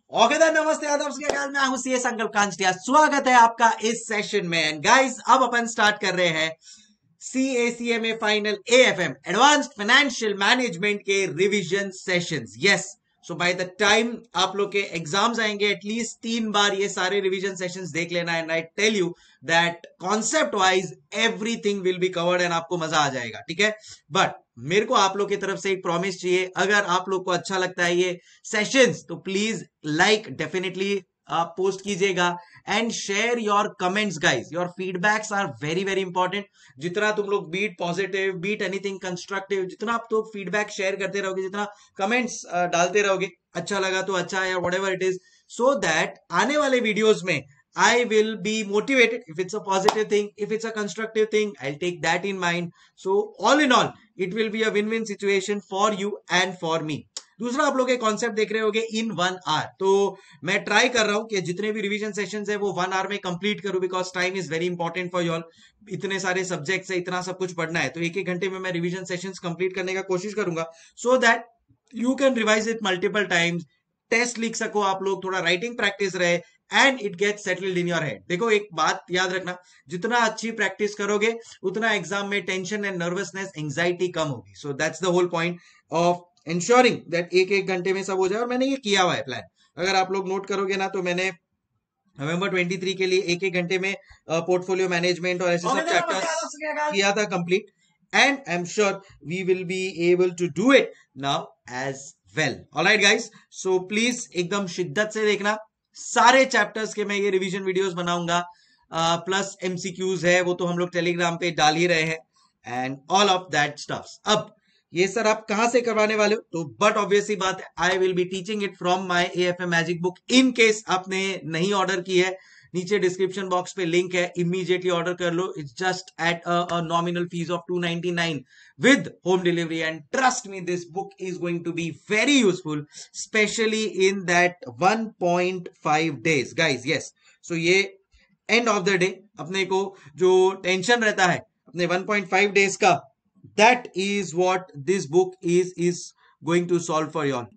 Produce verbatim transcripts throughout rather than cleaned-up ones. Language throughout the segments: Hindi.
ओके okay, नमस्ते आदाब मैं हूं सी एस संकल्प कांचटिया। स्वागत है आपका इस सेशन में। एंड गाइस अब अपन स्टार्ट कर रहे हैं C A C M A final A F M advanced financial management के revision sessions. Yes, so by the time आप लोग के एग्जाम्स आएंगे एटलीस्ट तीन बार ये सारे रिवीजन सेशंस देख लेना। And I tell you that concept wise everything will be covered and आपको मजा आ जाएगा। ठीक है, बट मेरे को आप लोग की तरफ से एक प्रॉमिस चाहिए। अगर आप लोग को अच्छा लगता है ये सेशंस तो प्लीज लाइक डेफिनेटली आप पोस्ट कीजिएगा and share your comments guys. Your feedbacks are very very important. जितना तुम लोग be it positive be it anything constructive, जितना आप तो फीडबैक शेयर करते रहोगे, जितना कमेंट्स डालते रहोगे, अच्छा लगा तो अच्छा या whatever it is, so that आने वाले वीडियोस में I will be motivated. If it's a positive thing, if it's a constructive thing, I'll take that in mind. So all in all, it will be a win-win situation for you and for me. दूसरा, आप लोग एक कॉन्सेप्ट देख रहे होगे इन वन आवर, तो मैं ट्राई कर रहा हूं कि जितने भी रिवीजन सेशंस है वो वन आवर में कंप्लीट करूं, because time is very important for you all. इतने सारे सब्जेक्ट्स है, इतना सब कुछ पढ़ना है, तो एक एक घंटे में मैं रिवीजन सेशंस कंप्लीट करने का कोशिश करूंगा, so that you can revise it multiple times, test लिख सको आप लोग, थोड़ा राइटिंग प्रैक्टिस रहे and it get settled in your head. देखो एक बात याद रखना, जितना अच्छी प्रैक्टिस करोगे उतना एग्जाम में टेंशन एंड नर्वसनेस एंजाइटी कम होगी। So that's the whole point of ensuring that एक एक घंटे में सब हो जाए। और मैंने ये किया हुआ है प्लान, अगर आप लोग नोट करोगे ना, तो मैंने नवंबर तेईस के लिए एक एक घंटे में पोर्टफोलियो मैनेजमेंट और ऐसे सब चैप्टर्स किया था complete, and I am sure we will be able to do it now as well. Alright guys, so please एकदम शिद्दत से देखना। सारे चैप्टर्स के मैं ये रिवीजन वीडियोस बनाऊंगा, प्लस एमसीक्यूज है वो तो हम लोग टेलीग्राम पे डाल ही रहे हैं, and all of that stuffs. अब ये सर आप कहां से करवाने वाले हो, तो बट ऑब्वियसली बात है, I will be teaching it from my A F M magic book. In case आपने नहीं ऑर्डर की है, नीचे डिस्क्रिप्शन बॉक्स पे लिंक है, इमीडिएटली ऑर्डर कर लो। It's just at a nominal fees of two ninety nine with home delivery, and trust me, this book is going to be very useful, especially in that one point five days guys. Yes, so ये end of the day अपने को जो टेंशन रहता है अपने one point five days का, that is what this book is is going to solve for you all.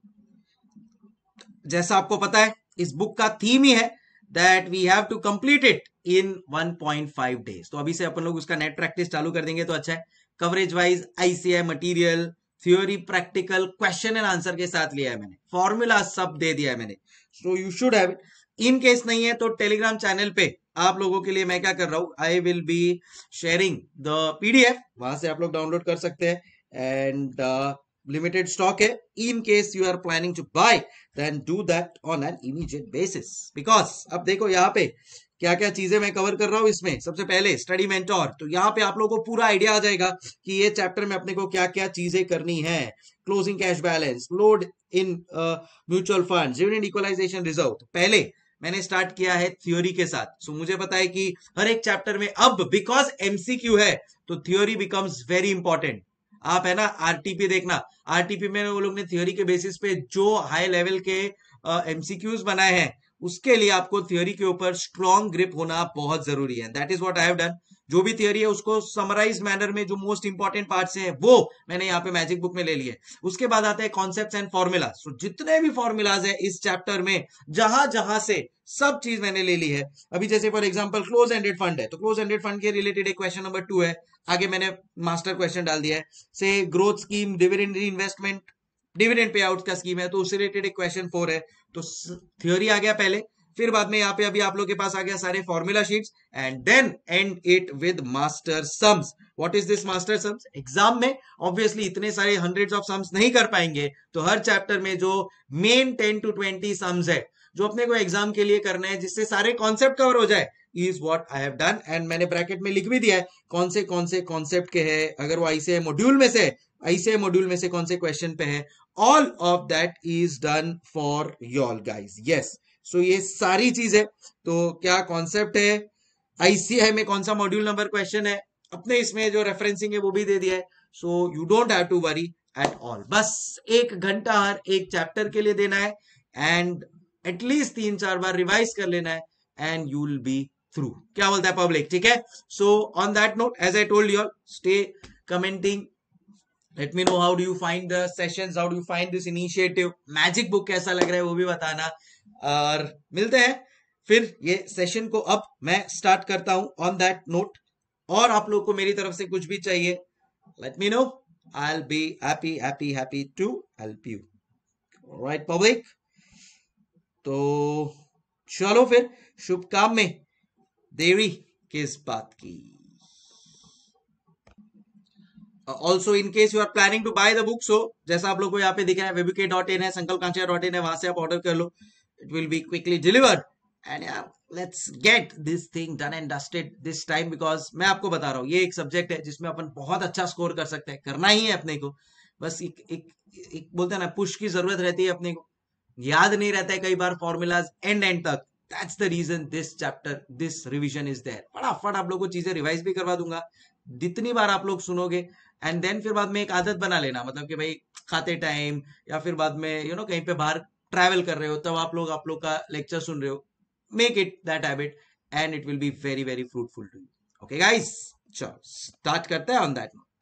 जैसा आपको पता है इस बुक का थीम ही है that we have to complete it in one point five days. तो अभी से अपन लोग उसका नेट प्रैक्टिस चालू कर देंगे तो अच्छा है। Coverage wise ICI material, theory, practical, question and answer के साथ लिया है मैंने, फॉर्मूला सब दे दिया है मैंने, so you should have it. In case नहीं है तो टेलीग्राम चैनल पे आप लोगों के लिए मैं क्या कर रहा हूं, I will be sharing the PDF, वहां से आप लोग डाउनलोड कर सकते हैं, एंड लिमिटेड स्टॉक है। In case you are planning to buy then do that on an immediate basis, because अब देखो यहाँ पे क्या क्या चीजें मैं कवर कर रहा हूं इसमें। सबसे पहले स्टडी मेंटोर, तो यहाँ पे आप लोगों को पूरा आइडिया आ जाएगा कि ये चैप्टर में अपने को क्या क्या चीजें करनी है। Closing cash balance, load in mutual fund, dividend equalisation reserve. तो पहले मैंने स्टार्ट किया है थ्योरी के साथ। सो so, मुझे पता है कि हर एक चैप्टर में अब बिकॉज एमसीक्यू है तो थ्योरी बिकम्स वेरी इंपॉर्टेंट। आप है ना आरटीपी देखना, आरटीपी में वो लोग ने थ्योरी के बेसिस पे जो हाई लेवल के एमसीक्यूज uh, बनाए हैं, उसके लिए आपको थ्योरी के ऊपर स्ट्रॉन्ग ग्रिप होना बहुत जरूरी है। That is what I have done. जो भी थ्योरी है उसको समराइज मैनर में जो मोस्ट इंपॉर्टेंट पार्ट्स हैं वो मैंने यहाँ पे मैजिक बुक में ले लिए। उसके बाद आते हैं कॉन्सेप्ट्स एंड फॉर्मूला। सो जितने भी फॉर्मूलाज है इस चैप्टर में, जहां जहां से सब चीज मैंने ले ली है। अभी जैसे for example close ended fund है, तो क्लोज एंडेड फंड के रिलेटेड एक क्वेश्चन नंबर टू है, आगे मैंने मास्टर क्वेश्चन डाल दिया है। से growth scheme, dividend investment, dividend pay out का स्कीम है, तो उससे रिलेटेड एक क्वेश्चन फोर है। तो थ्योरी आ गया पहले, फिर बाद में यहाँ पे अभी आप लोग के पास आ गया सारे formula sheets, and then end it with master sums. What is this master sums? Exam में ऑब्वियसली इतने सारे हंड्रेड्स ऑफ सम्स नहीं कर पाएंगे, तो हर चैप्टर में जो main ten to twenty sums है जो अपने को एग्जाम के लिए करना है, जिससे सारे कॉन्सेप्ट कवर हो जाए, is what I have done. And मैंने ब्रैकेट में लिख भी दिया है कौन से कौन से कॉन्सेप्ट के है, अगर वो ऐसे मॉड्यूल में से ऐसे मॉड्यूल में से कौन से क्वेश्चन पे है, all of that is done for your guys. Yes, so ये सारी चीज है। तो क्या कॉन्सेप्ट है, आईसीआई में कौन सा मॉड्यूल नंबर क्वेश्चन है, अपने इसमें जो रेफरेंसिंग है वो भी दे दिया है। So you don't have to worry at all. बस एक घंटा हर एक चैप्टर के लिए देना है, एंड एटलीस्ट तीन चार बार रिवाइज कर लेना है, and you will be through. क्या बोलता है पब्लिक? ठीक है। So on that note, as I told you all, stay commenting, let me know how do you find the sessions, how do you find this initiative, magic book कैसा लग रहा है वो भी बताना। और मिलते हैं फिर ये सेशन को। अब मैं स्टार्ट करता हूं ऑन दैट नोट, और आप लोग को मेरी तरफ से कुछ भी चाहिए, let me know, I will be happy happy happy to help you, right public. तो चलो फिर, शुभ काम में देरी किस बात की। Also in case you are planning to buy the book, so जैसा आप लोग को यहाँ पे दिखा है वेबुके डॉट इन है, संकल्प कांचिया डॉट इन है, वहां से आप ऑर्डर कर लो, it will be quickly delivered. And let's get this thing done and dusted this time, because मैं आपको बता रहा हूँ ये एक सब्जेक्ट है जिसमें अपन बहुत अच्छा स्कोर कर सकते हैं, करना ही है अपने को। बस एक एक, एक बोलते हैं ना, पुश की जरूरत रहती है अपने को, याद नहीं रहता है कई बार फॉर्मूलाज एंड एंड तक। That's the reason this chapter this revision is there. फटाफट आप लोग को चीजें रिवाइज भी करवा दूंगा, जितनी बार आप लोग सुनोगे। एंड देन फिर बाद में एक आदत बना लेना, मतलब कि भाई खाते टाइम या फिर बाद में यू you नो know, कहीं पे बाहर ट्रैवल कर रहे हो तब आप लोग आप लोग का लेक्चर सुन रहे हो, make it that habit and it will be very very fruitful to you. Okay guys, चलो स्टार्ट करते हैं on that note.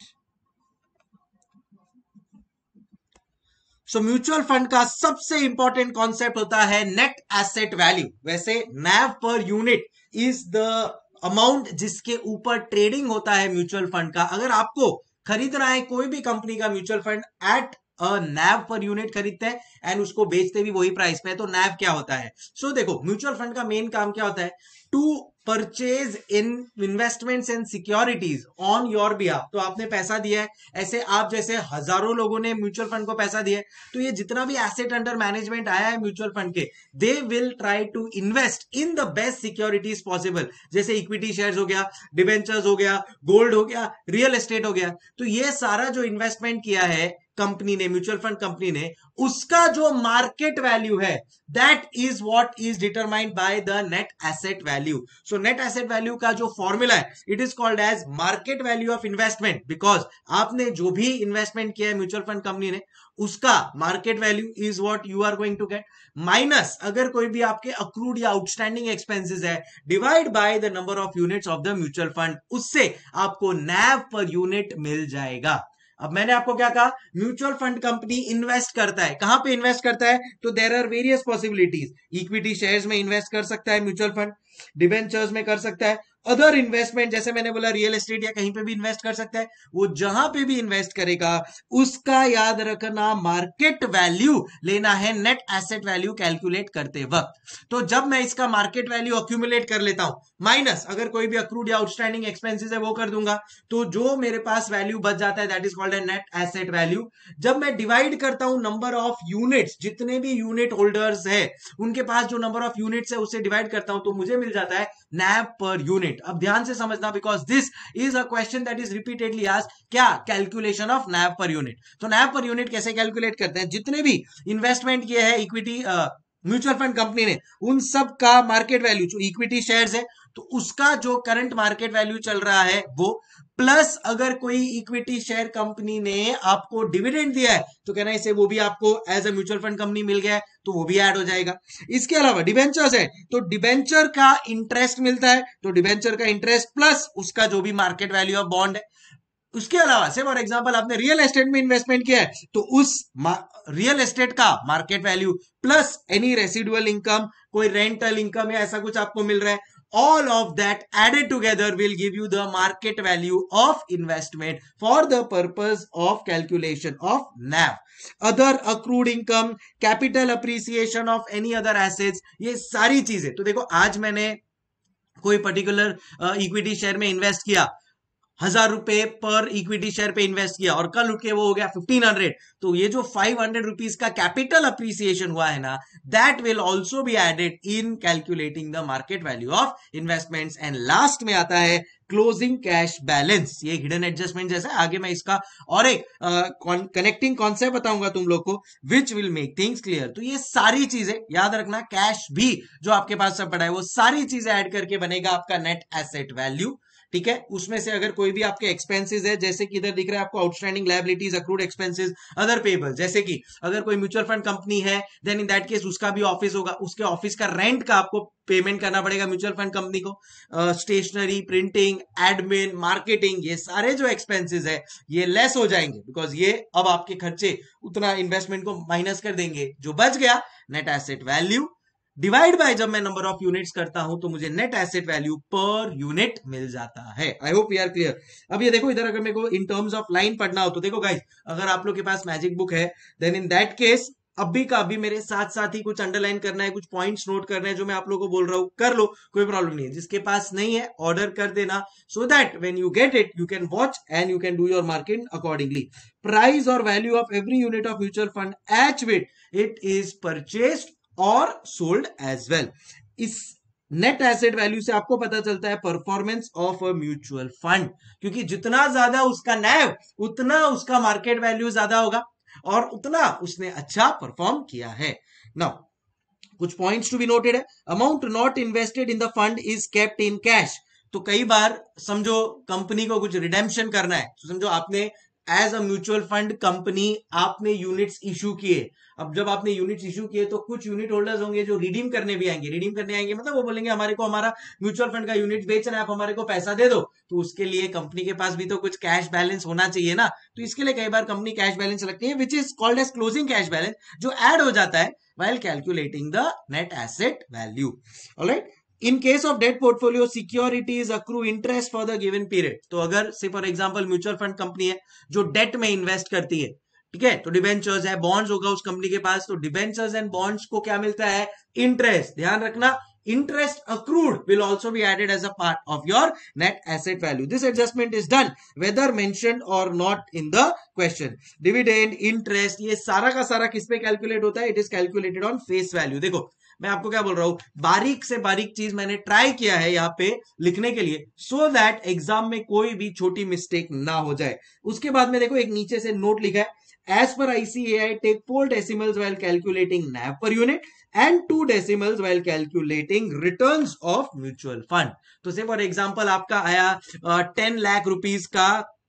So mutual fund का सबसे इंपॉर्टेंट कॉन्सेप्ट होता है नेट एसेट वैल्यू। वैसे नैव per unit is the amount जिसके ऊपर ट्रेडिंग होता है म्यूचुअल फंड का। अगर आपको खरीदना है कोई भी कंपनी का म्यूचुअल फंड, एट नैव पर यूनिट खरीदते हैं एंड उसको बेचते भी वही प्राइस पे, तो नैव क्या होता है। सो so, देखो म्यूचुअल फंड का मेन काम क्या होता है, to purchase in investments and securities on your behalf. तो आपने पैसा दिया है, ऐसे आप जैसे हजारों लोगों ने म्यूचुअल फंड को पैसा दिया है, तो ये जितना भी एसेट अंडर मैनेजमेंट आया है म्यूचुअल फंड के, they will try to invest in the best securities possible. जैसे इक्विटी शेयर्स हो गया, डिवेंचर्स हो गया, गोल्ड हो गया, रियल एस्टेट हो गया। तो ये सारा जो इन्वेस्टमेंट किया है कंपनी ने, म्यूचुअल फंड कंपनी ने, उसका जो मार्केट वैल्यू है, that is what is determined by the net asset value. So net asset value का जो फॉर्मूला है, it is called as market value of investment, because आपने जो भी इन्वेस्टमेंट किया है म्यूचुअल फंड कंपनी ने, उसका market value is what you are going to get, minus अगर कोई भी आपके अक्रूड या आउटस्टैंडिंग एक्सपेंसेस है, divide by the number of units of the mutual fund, उससे आपको नैव पर यूनिट मिल जाएगा। अब मैंने आपको क्या कहा, म्यूचुअल फंड कंपनी इन्वेस्ट करता है, कहां पे इन्वेस्ट करता है, तो there are various possibilities. Equity shares में इन्वेस्ट कर सकता है म्यूचुअल फंड, डिबेंचर्स में कर सकता है, अदर इन्वेस्टमेंट जैसे मैंने बोला रियल एस्टेट या कहीं पे भी इन्वेस्ट कर सकता है। वो जहां पे भी इन्वेस्ट करेगा उसका याद रखना मार्केट वैल्यू लेना है नेट एसेट वैल्यू कैलकुलेट करते वक्त। तो जब मैं इसका मार्केट वैल्यू अक्यूमुलेट कर लेता हूं, माइनस अगर कोई भी अक्रूड या आउटस्टैंडिंग एक्सपेंसेस है वो कर दूंगा, तो जो मेरे पास वैल्यू बच जाता है that is called a net asset value. जब मैं डिवाइड करता हूं नंबर ऑफ यूनिट्स, जितने भी यूनिट होल्डर्स है उनके पास जो नंबर ऑफ यूनिट्स है उससे डिवाइड करता हूं, तो मुझे मिल जाता है नैव पर यूनिट। अब ध्यान से समझना, because this is a question that is repeatedly asked, क्या calculation of NAV per unit. तो नैव पर यूनिट कैसे कैलकुलेट करते हैं, जितने भी इन्वेस्टमेंट किए हैं इक्विटी म्यूचुअल फंड कंपनी ने, उन सब का मार्केट वैल्यू, जो इक्विटी शेयर्स है तो उसका जो करंट मार्केट वैल्यू चल रहा है वो, प्लस अगर कोई इक्विटी शेयर कंपनी ने आपको डिविडेंड दिया है तो कहना इसे वो भी आपको as a mutual fund company मिल गया है तो वो भी ऐड हो जाएगा। इसके अलावा डिबेंचर्स है तो डिबेंचर का इंटरेस्ट मिलता है, तो डिबेंचर का इंटरेस्ट प्लस उसका जो भी मार्केट वैल्यू ऑफ बॉन्ड है। उसके अलावा से फॉर एग्जांपल आपने रियल एस्टेट में इन्वेस्टमेंट किया है तो उस रियल एस्टेट का market value plus any residual income, कोई रेंटल इनकम या ऐसा कुछ आपको मिल रहा है, all of that added together will give you the market value of investment for the purpose of calculation of N A V. Other accrued income, capital appreciation of any other assets, ये सारी चीजें। तो देखो आज मैंने कोई पर्टिकुलर इक्विटी शेयर में इन्वेस्ट किया, हजार रुपए पर इक्विटी शेयर पे इन्वेस्ट किया और कल उठ के वो हो गया फिफ्टीन हंड्रेड, तो ये जो फाइव हंड्रेड रुपीज का कैपिटल अप्रिसिएशन हुआ है ना, that will also be added in calculating the market value of investments. And last में आता है क्लोजिंग कैश बैलेंस। ये हिडन एडजस्टमेंट जैसा, आगे मैं इसका और एक कनेक्टिंग कॉन्सेप्ट बताऊंगा तुम लोग को, which will make things clear. तो ये सारी चीजें याद रखना, कैश भी जो आपके पास सब पड़ा है वो सारी चीजें ऐड करके बनेगा आपका नेट एसेट वैल्यू। ठीक है, उसमें से अगर कोई भी आपके एक्सपेंसेस है, जैसे कि इधर दिख रहा है आपको outstanding liabilities, accrued expenses, other payable, जैसे कि अगर कोई म्यूचुअल फंड कंपनी है देन इन दैट केस उसका भी ऑफिस होगा, उसके ऑफिस का रेंट का आपको पेमेंट करना पड़ेगा म्यूचुअल फंड कंपनी को। स्टेशनरी, प्रिंटिंग, एडमिन, मार्केटिंग, ये सारे जो एक्सपेंसेस है ये लेस हो जाएंगे, बिकॉज ये अब आपके खर्चे उतना इन्वेस्टमेंट को माइनस कर देंगे। जो बच गया net asset value divide by जब मैं नंबर ऑफ यूनिट्स करता हूं तो मुझे net asset value per unit मिल जाता है। I hope we are clear. अब ये देखो, इधर अगर मेरे को इन टर्म्स ऑफ लाइन पढ़ना हो तो देखो गाइस, अगर आप लोग के पास मैजिक बुक है देन इन दैट केस अभी का अभी मेरे साथ साथ ही कुछ अंडरलाइन करना है, कुछ पॉइंट्स नोट करना है जो मैं आप लोगों को बोल रहा हूं, कर लो, कोई प्रॉब्लम नहीं है। जिसके पास नहीं है ऑर्डर कर देना, so that when you get it you can watch and you can do your marking accordingly. Price और value of every unit of mutual fund at which it is purchased और सोल्ड एज वेल। इस नेट एसेट वैल्यू से आपको पता चलता है performance of a mutual fund, क्योंकि जितना ज्यादा उसका नैव उतना उसका मार्केट वैल्यू ज्यादा होगा और उतना उसने अच्छा परफॉर्म किया है। नाउ कुछ पॉइंट्स टू बी नोटेड है। Amount not invested in the fund is kept in cash. तो कई बार समझो कंपनी को कुछ रिडेम्पशन करना है, तो समझो आपने as a mutual fund company आपने यूनिट्स इशू किए। अब जब आपने यूनिट्स इशू किए तो कुछ यूनिट होल्डर्स होंगे जो रिडीम करने भी आएंगे। रिडीम करने आएंगे मतलब वो बोलेंगे हमारे को हमारा म्यूचुअल फंड का यूनिट बेचना है, आप हमारे को पैसा दे दो। तो उसके लिए कंपनी के पास भी तो कुछ कैश बैलेंस होना चाहिए ना, तो इसके लिए कई बार कंपनी कैश बैलेंस रखती है which is called as closing cash balance, जो ऐड हो जाता है while calculating the net asset value. All right. In case of debt portfolio, securities accrue interest for the given period. तो अगर से for example mutual fund company है जो डेट में इन्वेस्ट करती है, ठीक है, तो डिबेंचर्स है, बॉन्ड्स होगा उस कंपनी के पास, तो डिबेंचर्स एंड बॉन्ड्स को क्या मिलता है? इंटरेस्ट। ध्यान रखना, interest accrued will also be added as a part of your net asset value. This adjustment is done whether mentioned or not in the question. Dividend, interest, ये सारा का सारा किस पे कैलकुलेट होता है? It is calculated on face value. देखो मैं आपको क्या बोल रहा हूं, बारीक से बारीक चीज मैंने ट्राई किया है यहाँ पे लिखने के लिए, सो दैट एग्जाम में कोई भी छोटी मिस्टेक ना हो जाए। उसके बाद में देखो एक नीचे से नोट लिखा है, as per I C A I take four decimals while calculating N A V per unit and two decimals while calculating returns of mutual fund. तो से फॉर एग्जांपल आपका आया टेन लाख रुपीस का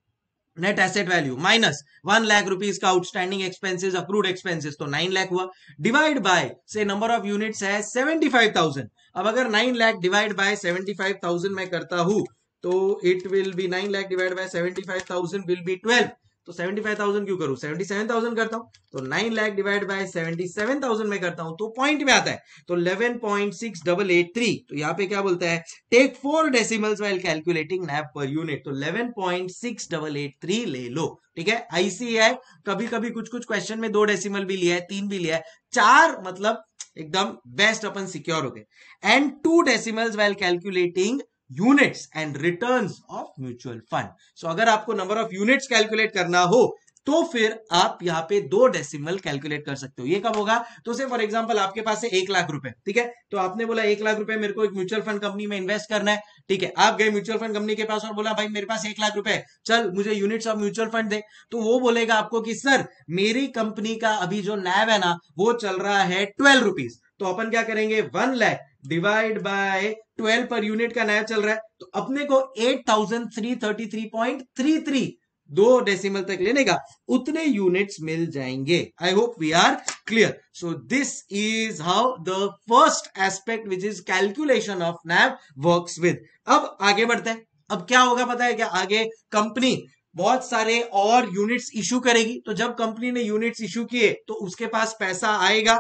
net asset value minus one lakh rupees का आउटस्टैंडिंग एक्सपेंसेस, अक्रूड एक्सपेंसेस, तो नाइन लाख हुआ। डिवाइड बाय से नंबर ऑफ यूनिट्स है सेवेंटी फाइव थाउजेंड। अब अगर nine lakh divide by seventy five thousand मैं करता हूं तो it will be nine lakh divide by seventy five thousand will be twelve. तो सेवेंटी फाइव थाउजेंड क्यों करूं, सेवेंटी सेवन थाउजेंड करता हूं। तो nine lakh divide by seventy seven thousand में करता हूं तो पॉइंट में आता है, तो eleven point six double eight three. तो यहाँ पे क्या बोलता है, take four decimals while calculating NAV per unit. तो eleven point six double eight three ले लो, ठीक है। आईसीएआई कभी कभी कुछ कुछ क्वेश्चन में दो डेसिमल भी लिया है, तीन भी लिया है, चार मतलब एकदम बेस्ट अपन सिक्योर हो गए। And two decimals while calculating units and returns of mutual fund. So अगर आपको नंबर ऑफ यूनिट्स कैलकुलेट करना हो तो फिर आप यहाँ पे दो डेसिमल कैलकुलेट कर सकते हो। ये कब होगा, तो से फॉर एग्जांपल आपके पास है एक लाख रुपए, ठीक है, तो आपने बोला एक लाख रुपए मेरे को एक म्यूचुअल फंड कंपनी में इन्वेस्ट करना है, ठीक है। आप गए म्यूचुअल फंड कंपनी के पास और बोला भाई मेरे पास एक लाख रुपए, चल मुझे यूनिट्स ऑफ म्यूचुअल फंड दे। तो वो बोलेगा आपको कि सर मेरी कंपनी का अभी जो नैव है ना वो चल रहा है ट्वेल्व रुपीज। तो अपन क्या करेंगे, one lakh divide by twelve per unit का नैव चल रहा है, तो अपने को eight thousand three thirty three point three three दो डेसिमल तक लेने का उतने यूनिट्स मिल जाएंगे। I hope we are clear. So this is how the first aspect which is calculation of NAV works with. अब आगे बढ़ते हैं। अब क्या होगा पता है क्या, आगे कंपनी बहुत सारे और यूनिट्स इशू करेगी। तो जब कंपनी ने यूनिट्स इशू किए तो उसके पास पैसा आएगा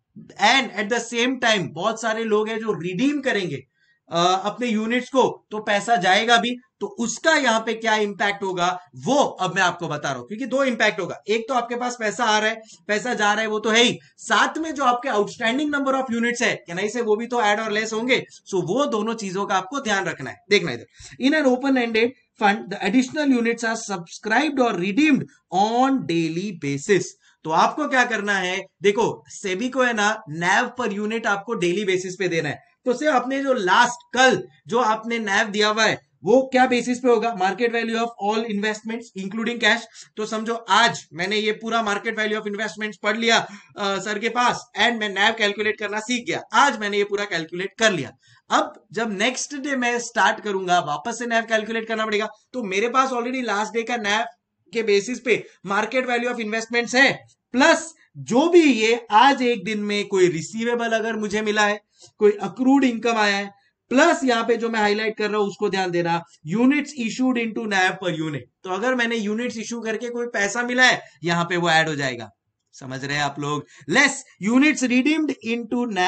and at the same time बहुत सारे लोग हैं जो रिडीम करेंगे Uh, अपने यूनिट्स को, तो पैसा जाएगा भी। तो उसका यहाँ पे क्या इंपैक्ट होगा वो अब मैं आपको बता रहा हूं, क्योंकि दो इंपैक्ट होगा। एक तो आपके पास पैसा आ रहा है, पैसा जा रहा है, वो तो है ही, साथ में जो आपके आउटस्टैंडिंग नंबर ऑफ यूनिट्स है क्या नहीं से वो भी तो ऐड और लेस होंगे। सो वो दोनों चीजों का आपको ध्यान रखना है। देखना इधर, in an open ended fund the additional units are subscribed और रिडीम्ड ऑन डेली बेसिस। तो आपको क्या करना है, देखो सेबी को है ना नैव पर यूनिट आपको डेली बेसिस पे देना है। तो से आपने जो लास्ट कल जो आपने नैव दिया हुआ है वो क्या बेसिस पे होगा, market value of all investments including cash. तो समझो आज मैंने ये पूरा मार्केट वैल्यू ऑफ इन्वेस्टमेंट्स पढ़ लिया आ, सर के पास, एंड मैं नैव कैलकुलेट करना सीख गया। आज मैंने ये पूरा कैलकुलेट कर लिया। अब जब नेक्स्ट डे मैं स्टार्ट करूंगा वापस से नैव कैलकुलेट करना पड़ेगा। तो मेरे पास ऑलरेडी लास्ट डे का नैव के बेसिस पे मार्केट वैल्यू ऑफ इन्वेस्टमेंट्स है, प्लस जो भी ये आज एक दिन में कोई रिसीवेबल अगर मुझे मिला है, कोई अक्रूड इनकम आया है, प्लस यहां पे जो मैं हाईलाइट कर रहा हूं उसको ध्यान देना, units issued into NAV per unit. तो अगर मैंने यूनिट्स इशू करके कोई पैसा मिला है यहां पे वो ऐड हो जाएगा। समझ रहे हैं आप लोग, less units redeemed into NAV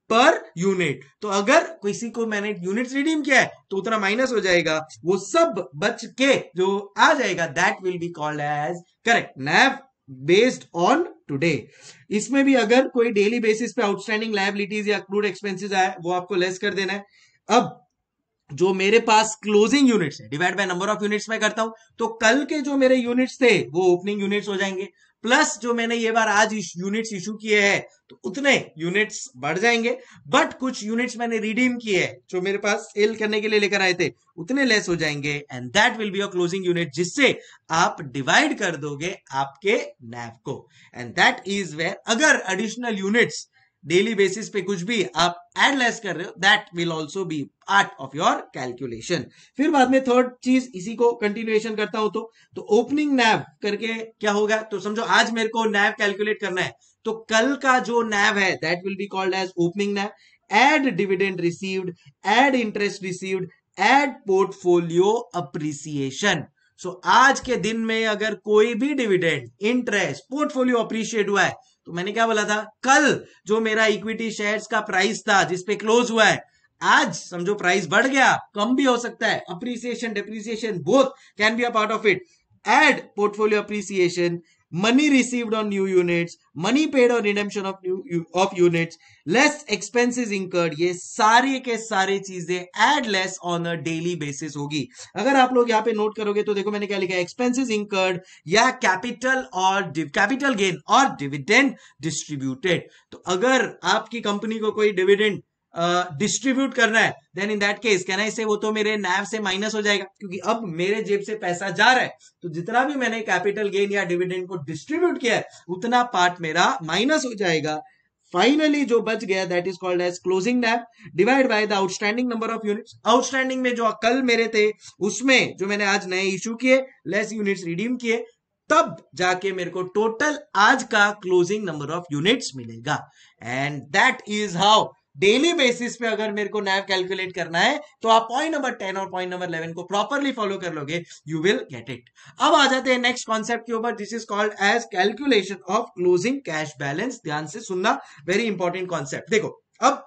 per unit. तो अगर किसी को मैंने यूनिट्स रिडीम किया है तो उतना माइनस हो जाएगा, वो सब बच के जो आ जाएगा that will be called as correct NAV based on today. इसमें भी अगर कोई डेली बेसिस पे आउटस्टैंडिंग लायबिलिटीज या अक्रूड एक्सपेंसेस आए वो आपको लेस कर देना है। अब जो मेरे पास क्लोजिंग यूनिट्स है divide by number of units में करता हूं, तो कल के जो मेरे यूनिट्स थे वो ओपनिंग यूनिट्स हो जाएंगे, प्लस जो मैंने ये बार आज यूनिट्स इशू किए हैं तो उतने यूनिट्स बढ़ जाएंगे। बट कुछ यूनिट्स मैंने रिडीम किए हैं जो मेरे पास सेल करने के लिए लेकर आए थे, उतने लेस हो जाएंगे and that will be your closing unit, जिससे आप डिवाइड कर दोगे आपके नैव को। एंड दैट इज वेयर अगर एडिशनल यूनिट्स डेली बेसिस पे कुछ भी आप एड लेस कर रहे हो that will also be part of your calculation. फिर बाद में थर्ड चीज इसी को कंटिन्यूएशन करता हूं तो तो ओपनिंग नैव करके क्या होगा, तो समझो आज मेरे को नैव कैलकुलेट करना है तो कल का जो नैव है that will be called as opening NAV. Add dividend received, add interest received, add portfolio appreciation. So आज के दिन में अगर कोई भी डिविडेंड, इंटरेस्ट, पोर्टफोलियो अप्रिशिएट हुआ है तो मैंने क्या बोला था, कल जो मेरा इक्विटी शेयर्स का प्राइस था जिसपे क्लोज हुआ है, आज समझो प्राइस बढ़ गया, कम भी हो सकता है, appreciation depreciation both can be a part of it. Add portfolio appreciation, money received on new units, money paid on redemption of new of units, less expenses incurred, ये सारी के सारी चीजें add less on a daily basis होगी। अगर आप लोग यहाँ पे नोट करोगे तो देखो मैंने क्या लिखा है, एक्सपेंसेस इंकर्ड या कैपिटल और कैपिटल गेन और डिविडेंड डिस्ट्रीब्यूटेड। तो अगर आपकी कंपनी को कोई डिविडेंड डिस्ट्रीब्यूट uh, करना है then in that case can I say वो तो मेरे नैव से माइनस हो जाएगा, क्योंकि अब मेरे जेब से पैसा जा रहा है तो जितना भी मैंने कैपिटल गेन या डिविडेंड को डिस्ट्रीब्यूट किया है उतना पार्ट मेरा माइनस हो जाएगा। फाइनली जो बच गया that is called as closing NAV divide by the outstanding number of units. Outstanding में जो कल मेरे थे उसमें जो मैंने आज नए इशू किए, लेस यूनिट्स रिडीम किए, तब जाके मेरे को टोटल आज का क्लोजिंग नंबर ऑफ यूनिट्स मिलेगा। And that is how daily basis पे अगर मेरे को नैव कैलकुलेट करना है तो आप पॉइंट नंबर टेन और पॉइंट नंबर इलेवन को प्रॉपरली फॉलो कर लोगे, यू विल गेट इट। अब आ जाते हैं नेक्स्ट कॉन्सेप्ट के ऊपर, this is called as calculation of closing cash balance. ध्यान से सुनना, वेरी इंपॉर्टेंट कॉन्सेप्ट। देखो अब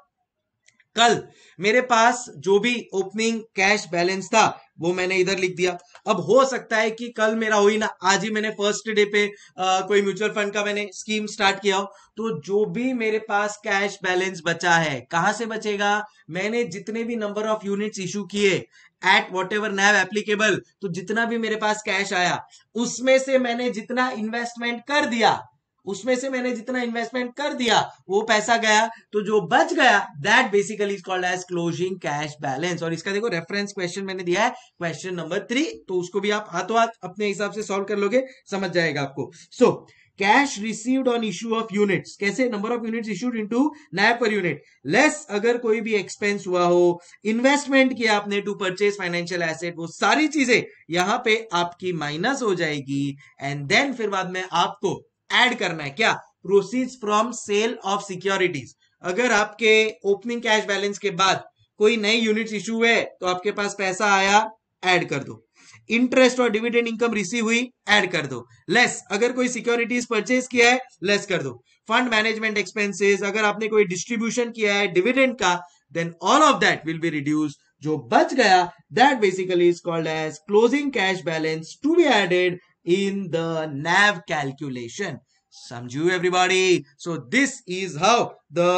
कल मेरे पास जो भी ओपनिंग कैश बैलेंस था वो मैंने इधर लिख दिया। अब हो सकता है कि कल मेरा हो ही ना, आज ही मैंने फर्स्ट डे पे आ, कोई म्यूचुअल फंड का मैंने स्कीम स्टार्ट किया हो, तो जो भी मेरे पास कैश बैलेंस बचा है कहां से बचेगा, मैंने जितने भी नंबर ऑफ यूनिट्स इशू किए at whatever NAV applicable, तो जितना भी मेरे पास कैश आया उसमें से मैंने जितना इन्वेस्टमेंट कर दिया उसमें से मैंने जितना इन्वेस्टमेंट कर दिया वो पैसा गया, तो जो बच गया that basically is called as closing cash balance. और इसका देखो रेफरेंस क्वेश्चन मैंने दिया है, क्वेश्चन नंबर थ्री, तो उसको भी आप हाथों हाथ अपने हिसाब से सॉल्व कर लोगे, समझ जाएगा आपको। So cash received on issue of units, कैसे, number of units issued into NAV per unit, less अगर कोई भी एक्सपेंस हुआ हो, इन्वेस्टमेंट किया आपने टू परचेज फाइनेंशियल एसेट, वो सारी चीजें यहां पे आपकी माइनस हो जाएगी। एंड देन फिर बाद में आपको ऐड करना है क्या, proceeds from sale of securities. अगर आपके ओपनिंग कैश बैलेंस के बाद कोई नई यूनिट्स इशू हुए तो आपके पास पैसा आया, ऐड कर दो। इंटरेस्ट और डिविडेंड इनकम रिसीव हुई, ऐड कर दो। लेस अगर कोई सिक्योरिटीज परचेज किया है, लेस कर दो। फंड मैनेजमेंट एक्सपेंसेस, अगर आपने कोई डिस्ट्रीब्यूशन किया है डिविडेंड का, then all of that will be reduce. जो बच गया that basically is called as closing cash balance to be added in the NAV calculation. समझू everybody? So this is how the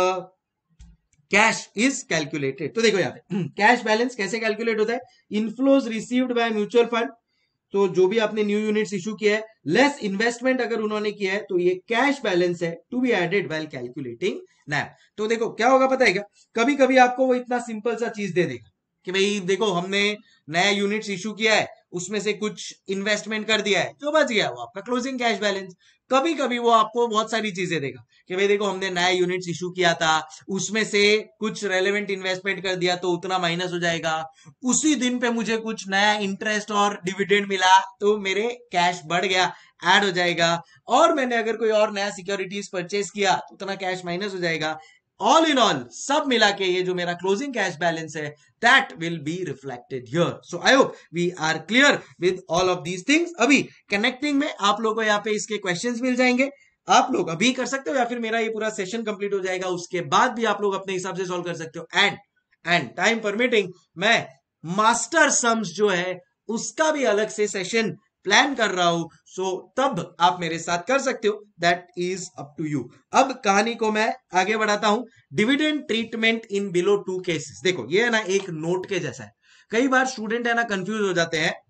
cash is calculated. तो देखो यहाँ पे कैश बैलेंस कैसे कैलकुलेट होता है, inflows received by mutual fund, तो जो भी आपने न्यू यूनिट्स इशू किया है, लेस इन्वेस्टमेंट अगर उन्होंने किया है, तो ये कैश बैलेंस है to be added while calculating NAV. तो देखो क्या होगा पता है क्या, कभी कभी आपको वो इतना सिंपल सा चीज दे देगा कि भाई देखो हमने नया यूनिट्स इशू किया है, उसमें से कुछ इन्वेस्टमेंट कर दिया है, जो बच गया वो आपका क्लोजिंग कैश बैलेंस। कभी कभी वो आपको बहुत सारी चीजें देगा कि भाई देखो हमने नया यूनिट्स इशू किया था, उसमें से कुछ रेलेवेंट इन्वेस्टमेंट कर दिया तो उतना माइनस हो जाएगा, उसी दिन पे मुझे कुछ नया इंटरेस्ट और डिविडेंड मिला तो मेरे कैश बढ़ गया, ऐड हो जाएगा, और मैंने अगर कोई और नया सिक्योरिटीज परचेज किया तो उतना कैश माइनस हो जाएगा। ऑल इन ऑल सब मिला के ये जो मेरा क्लोजिंग कैश बैलेंस है that will be reflected here. So I hope we are clear with all of these things. अभी कनेक्टिंग में आप लोगों को यहाँ पे इसके क्वेश्चंस मिल जाएंगे, आप लोग अभी कर सकते हो या फिर मेरा ये पूरा सेशन कंप्लीट हो जाएगा उसके बाद भी आप लोग अपने हिसाब से सॉल्व कर सकते हो। एंड एंड टाइम परमिटिंग मैं मास्टर सम्स जो है उसका भी अलग से सेशन प्लान कर रहा हूं, सो तब आप मेरे साथ कर सकते हो, that is up to you. अब कहानी को मैं आगे बढ़ाता हूं। Dividend treatment in below two cases. देखो ये है ना एक नोट के जैसा है, कई बार स्टूडेंट है ना कंफ्यूज हो जाते हैं।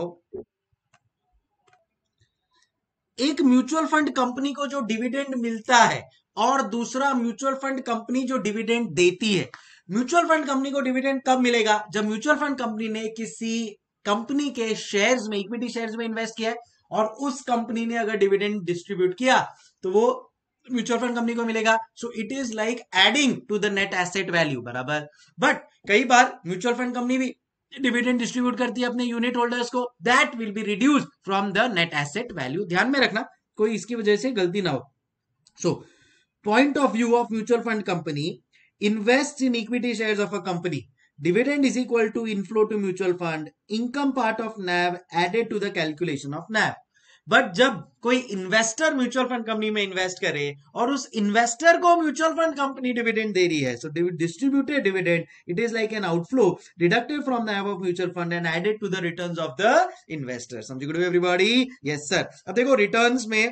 एक म्यूचुअल फंड कंपनी को जो डिविडेंड मिलता है और दूसरा म्यूचुअल फंड कंपनी जो डिविडेंड देती है। म्यूचुअल फंड कंपनी को डिविडेंड कब मिलेगा? जब म्यूचुअल फंड कंपनी ने किसी कंपनी के शेयर्स में, इक्विटी शेयर्स में इन्वेस्ट किया है और उस कंपनी ने अगर डिविडेंड डिस्ट्रीब्यूट किया तो वो म्यूचुअल फंड कंपनी को मिलेगा। So it is like adding to the net asset value, बराबर। बट कई बार म्यूचुअल फंड कंपनी भी डिविडेंड डिस्ट्रीब्यूट करती है अपने यूनिट होल्डर्स को, that will be reduce from the net asset value. ध्यान में रखना कोई इसकी वजह से गलती ना हो। So point of view of mutual fund company invest in equity shares of a company, dividend is equal to inflow to mutual fund, income part of N A V added to the calculation of N A V। But जब कोई इन्वेस्टर म्यूचुअल फंड कंपनी में इन्वेस्ट करे और उस इन्वेस्टर को म्यूचुअल फंड कंपनी डिविडेंड दे रही है, so distributed dividend it is like an outflow deducted from the of mutual fund and added to the returns of the investor. समझ गए एवरीबॉडी? Yes sir. अब देखो रिटर्न्स में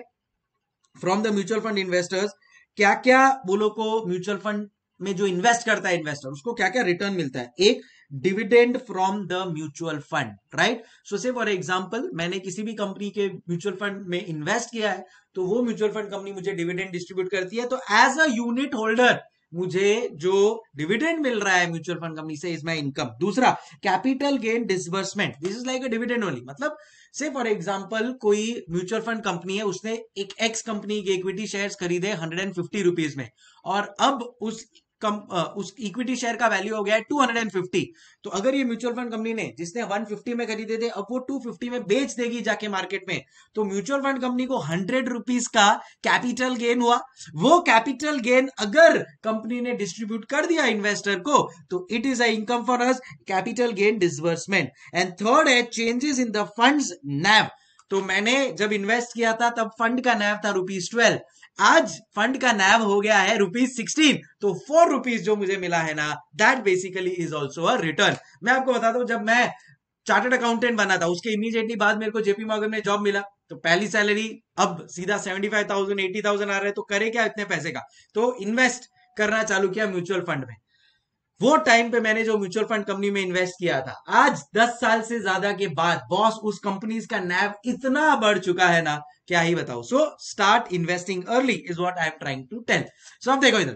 from the mutual fund investors क्या क्या बोलो को म्यूचुअल फंड में जो इन्वेस्ट करता है इन्वेस्टर उसको क्या क्या रिटर्न मिलता है। एक dividend from the mutual fund, right. So say for example मैंने किसी भी कंपनी के म्यूचुअल फंड में इन्वेस्ट किया है तो वो म्यूचुअल फंड कंपनी मुझे डिविडेंड डिस्ट्रीब्यूट करती है, तो एज अ यूनिट होल्डर मुझे जो डिविडेंड मिल रहा है म्यूचुअल फंड कंपनी से इज माय इनकम। दूसरा capital gain disbursement, this is like a dividend only. मतलब से फॉर एग्जांपल कोई म्यूचुअल फंड कंपनी है, उसने एक एक्स कंपनी के इक्विटी शेयर्स खरीदे हंड्रेड एंड फिफ्टी रुपीज में और अब उस कम उस इक्विटी शेयर का वैल्यू हो गया है टू हंड्रेड फिफ्टी। तो अगर ये म्यूचुअल फंड कंपनी ने जिसने वन फिफ्टी में खरीदे थे अब वो टू फिफ्टी में बेच देगी जाके मार्केट में, तो म्यूचुअल फंड कंपनी को हंड्रेड रुपीस का कैपिटल गेन हुआ। वो कैपिटल गेन अगर कंपनी ने डिस्ट्रीब्यूट कर दिया इन्वेस्टर को तो it is a income for us, capital gain disbursement. And third है changes in the funds NAV. तो मैंने जब इन्वेस्ट किया था तब फंड का नैव था रुपीज ट्वेल्व, आज फंड का नैव हो गया है रुपीज सिक्सटीन, तो फोर रुपीज जो मुझे मिला है ना that basically is also a return. मैं आपको बताता हूं जब मैं चार्टर्ड अकाउंटेंट बना था उसके इमीडिएटली बाद मेरे को जेपी मॉर्गन में जॉब मिला, तो पहली सैलरी अब सीधा seventy five thousand eighty thousand आ रहा है, तो करे क्या इतने पैसे का, तो इन्वेस्ट करना चालू किया म्यूचुअल फंड में। वो टाइम पे मैंने जो म्यूचुअल फंड कंपनी में इन्वेस्ट किया था, आज दस साल से ज्यादा के बाद बॉस उस कंपनी का नैव इतना बढ़ चुका है ना क्या ही बताओ। So start investing early is what I am trying to tell. So अब देखो इधर,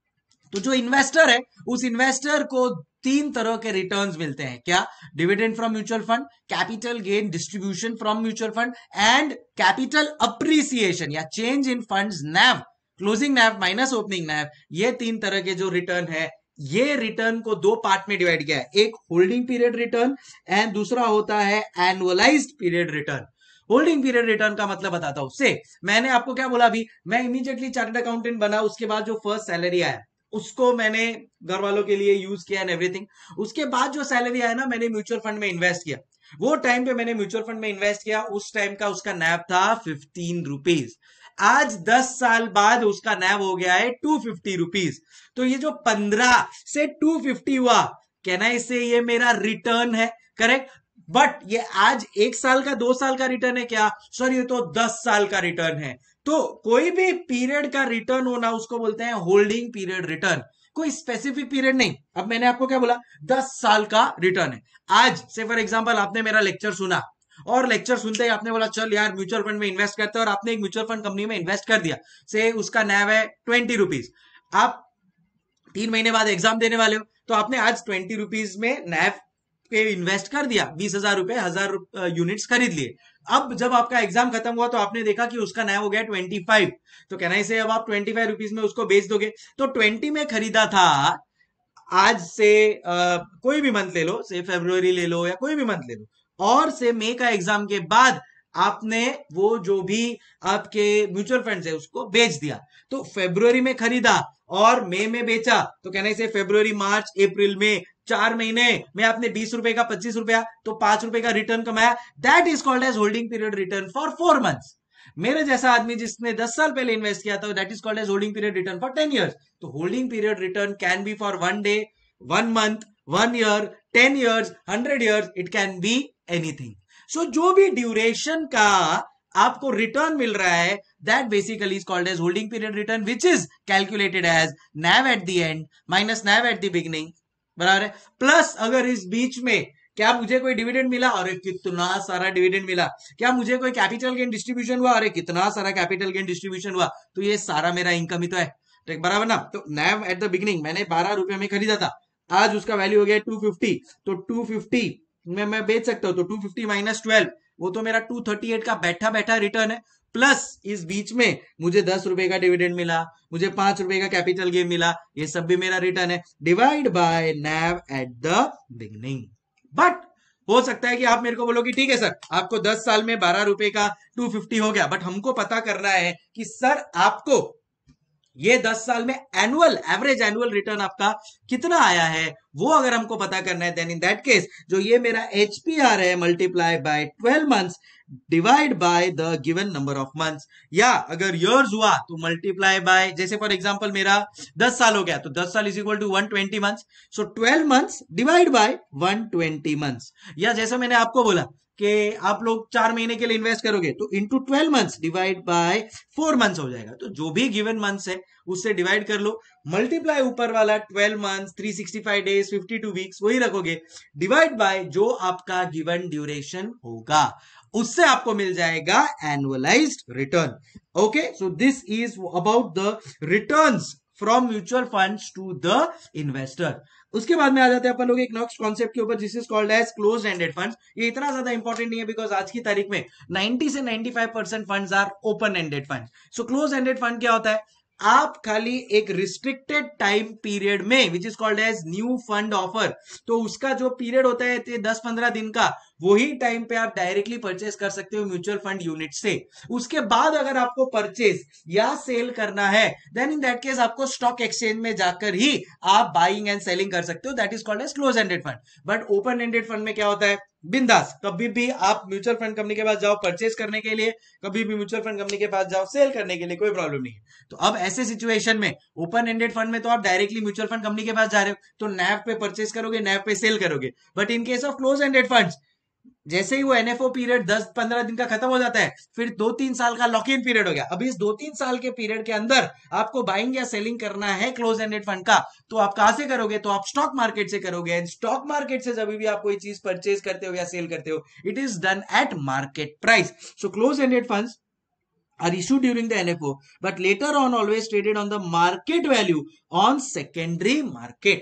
तो जो इन्वेस्टर है उस इन्वेस्टर को तीन तरह के रिटर्न्स मिलते हैं। क्या? Dividend from mutual fund, capital gain distribution from mutual fund and capital appreciation या change in funds NAV, closing NAV minus opening NAV. ये तीन तरह के जो रिटर्न है ये रिटर्न को दो पार्ट में डिवाइड किया है, एक होल्डिंग पीरियड रिटर्न एंड दूसरा होता है annualized period return. Holding period return का मतलब बताता हूं। से मैंने आपको क्या बोला अभी, मैं इमीडिएटली चार्टर्ड अकाउंटेंट बना, उसके बाद जो फर्स्ट सैलरी आया उसको मैंने घर वालों के लिए यूज किया एंड एवरीथिंग। उसके बाद जो सैलरी आया ना मैंने म्यूचुअल फंड में इन्वेस्ट किया। वो टाइम पे मैंने म्यूचुअल फंड में इन्वेस्ट किया, उस टाइम का उसका नैव था फिफ्टीन रुपीज। आज दस साल बाद उसका नैव हो गया है टू फिफ्टी रुपीज। तो ये जो पंद्रह से टू फिफ्टी हुआ, कहना इससे ये मेरा रिटर्न है, करेक्ट। बट ये आज एक साल का दो साल का रिटर्न है क्या? सर ये तो दस साल का रिटर्न है। तो कोई भी पीरियड का रिटर्न होना उसको बोलते हैं होल्डिंग पीरियड रिटर्न, कोई स्पेसिफिक पीरियड नहीं। अब मैंने आपको क्या बोला, दस साल का रिटर्न है। आज से फॉर एग्जांपल आपने मेरा लेक्चर सुना और लेक्चर सुनते ही आपने बोला चल यार म्यूचुअल फंड में इन्वेस्ट करते हैं, और आपने एक म्यूचुअल फंड कंपनी में इन्वेस्ट कर दिया, से उसका नैव है ट्वेंटी रुपीज। आप तीन महीने बाद एग्जाम देने वाले हो, तो आपने आज ट्वेंटी रुपीज में नैव पे इन्वेस्ट कर दिया, बीस हजार रुपए हजार यूनिट्स खरीद लिए। अब जब आपका एग्जाम खत्म हुआ तो आपने देखा कि उसका नैव हो गया ट्वेंटी फाइव, तो कहना इसे अब आप ट्वेंटी फाइव रुपीज में उसको बेच दोगे। तो ट्वेंटी में खरीदा था, आज से आ, कोई भी मंथ ले लो, से फरवरी ले लो या कोई भी मंथ ले लो, और से मई का एग्जाम के बाद आपने वो जो भी आपके म्यूचुअल फंड है उसको बेच दिया। तो फरवरी में खरीदा और मई में बेचा, तो कहना इसे फरवरी मार्च अप्रैल में चार महीने में आपने बीस रुपए का पच्चीस रुपया, तो पांच रुपए का रिटर्न कमाया। That is called as holding period return for four months. मेरे जैसा आदमी जिसने दस साल पहले इन्वेस्ट किया था, that is called as holding period return for ten years. तो holding period return can be for one day, one month, one year, ten years, hundred years, it can be anything. So जो भी ड्यूरेशन का आपको रिटर्न मिल रहा है, that basically is called as holding period return, which is calculated as NAV at the end minus NAV at the beginning, बराबर है। प्लस अगर इस बीच में क्या मुझे कोई डिविडेंड मिला, अरे कितना सारा डिविडेंड मिला, क्या मुझे कोई कैपिटल गेन डिस्ट्रीब्यूशन हुआ, अरे कितना सारा कैपिटल गेन डिस्ट्रीब्यूशन हुआ, तो ये सारा मेरा इनकम ही तो है, तो बराबर ना। तो नैव एट द बिगिनिंग मैंने बारह रुपए में खरीदा था, आज उसका वैल्यू हो गया टू फिफ्टी, तो टू फिफ्टी में मैं बेच सकता हूं, तो टू फिफ्टी माइनस ट्वेल्व, वो तो मेरा टू थर्टी एट का बैठा बैठा रिटर्न है। प्लस इस बीच में मुझे दस रुपए का डिविडेंड मिला, मुझे पांच रुपए का कैपिटल गेन मिला, ये सब भी मेरा रिटर्न है, divide by NAV at the beginning. But हो सकता है कि आप मेरे को बोलो कि ठीक है सर, आपको दस साल में बारह रुपए का टू फिफ्टी हो गया, बट हमको पता करना है कि सर आपको ये दस साल में एनुअल एवरेज एनुअल रिटर्न आपका कितना आया है, वो अगर हमको पता करना है, देन इन दैट केस जो ये मेरा एचपीआर है multiply by twelve months divide by the given number of months, या अगर इयर्स हुआ तो मल्टीप्लाई बाय, जैसे फॉर एग्जांपल मेरा दस साल हो गया तो दस साल is equal to one twenty months, so twelve months divide by one twenty months. या जैसे मैंने आपको बोला कि आप लोग चार महीने के लिए इन्वेस्ट करोगे तो into twelve months divide by four months हो जाएगा, तो जो भी गिवन मंथ्स है उससे डिवाइड कर लो, मल्टीप्लाई ऊपर वाला twelve months, three sixty five days, fifty two weeks वही रखोगे, डिवाइड बाय जो आपका गिवन ड्यूरेशन होगा, उससे आपको मिल जाएगा annualised return. Okay, so this is about the returns from mutual funds to the investor. उसके बाद में आ जाते हैं अपन लोग एक नेक्स्ट कॉन्सेप्ट के ऊपर, जिस is called as closed ended funds. ये इतना ज्यादा इंपॉर्टेंट नहीं है बिकॉज आज की तारीख में नाइंटी से ninety five percent funds are open ended funds. So close ended fund क्या होता है, आप खाली एक रिस्ट्रिक्टेड टाइम पीरियड में, which is called as new fund offer, तो उसका जो पीरियड होता है दस पंद्रह दिन का, वही टाइम पे आप डायरेक्टली परचेस कर सकते हो म्यूचुअल फंड यूनिट से। उसके बाद अगर आपको परचेस या सेल करना है, देन इन दैट केस आपको स्टॉक एक्सचेंज में जाकर ही आप बाइंग एंड सेलिंग कर सकते हो, that is called as close ended fund. But open ended fund में क्या होता है, बिंदास कभी भी आप म्यूचुअल फंड कंपनी के पास जाओ परचेस करने के लिए, कभी भी म्यूचुअल फंड कंपनी के पास जाओ सेल करने के लिए, कोई प्रॉब्लम नहीं है। तो अब ऐसे सिचुएशन में ओपन एंडेड फंड में तो आप डायरेक्टली म्यूचुअल फंड कंपनी के पास जा रहे हो तो नैव पे परचेस करोगे, नैव पे सेल करोगे। But in case of close ended funds, जैसे ही वो एनएफओ पीरियड दस पंद्रह दिन का खत्म हो जाता है, फिर दो तीन साल का लॉक इन पीरियड हो गया। अब इस दो तीन साल के पीरियड के अंदर आपको बाइंग या सेलिंग करना है क्लोज एंडेड फंड का, तो आप कहां से करोगे, तो आप स्टॉक मार्केट से करोगे। एंड स्टॉक मार्केट से जब भी आप कोई चीज परचेज करते हो या सेल करते हो, it is done at market price. So close ended funds are issued during the N F O, but later on always traded on the market value on secondary market.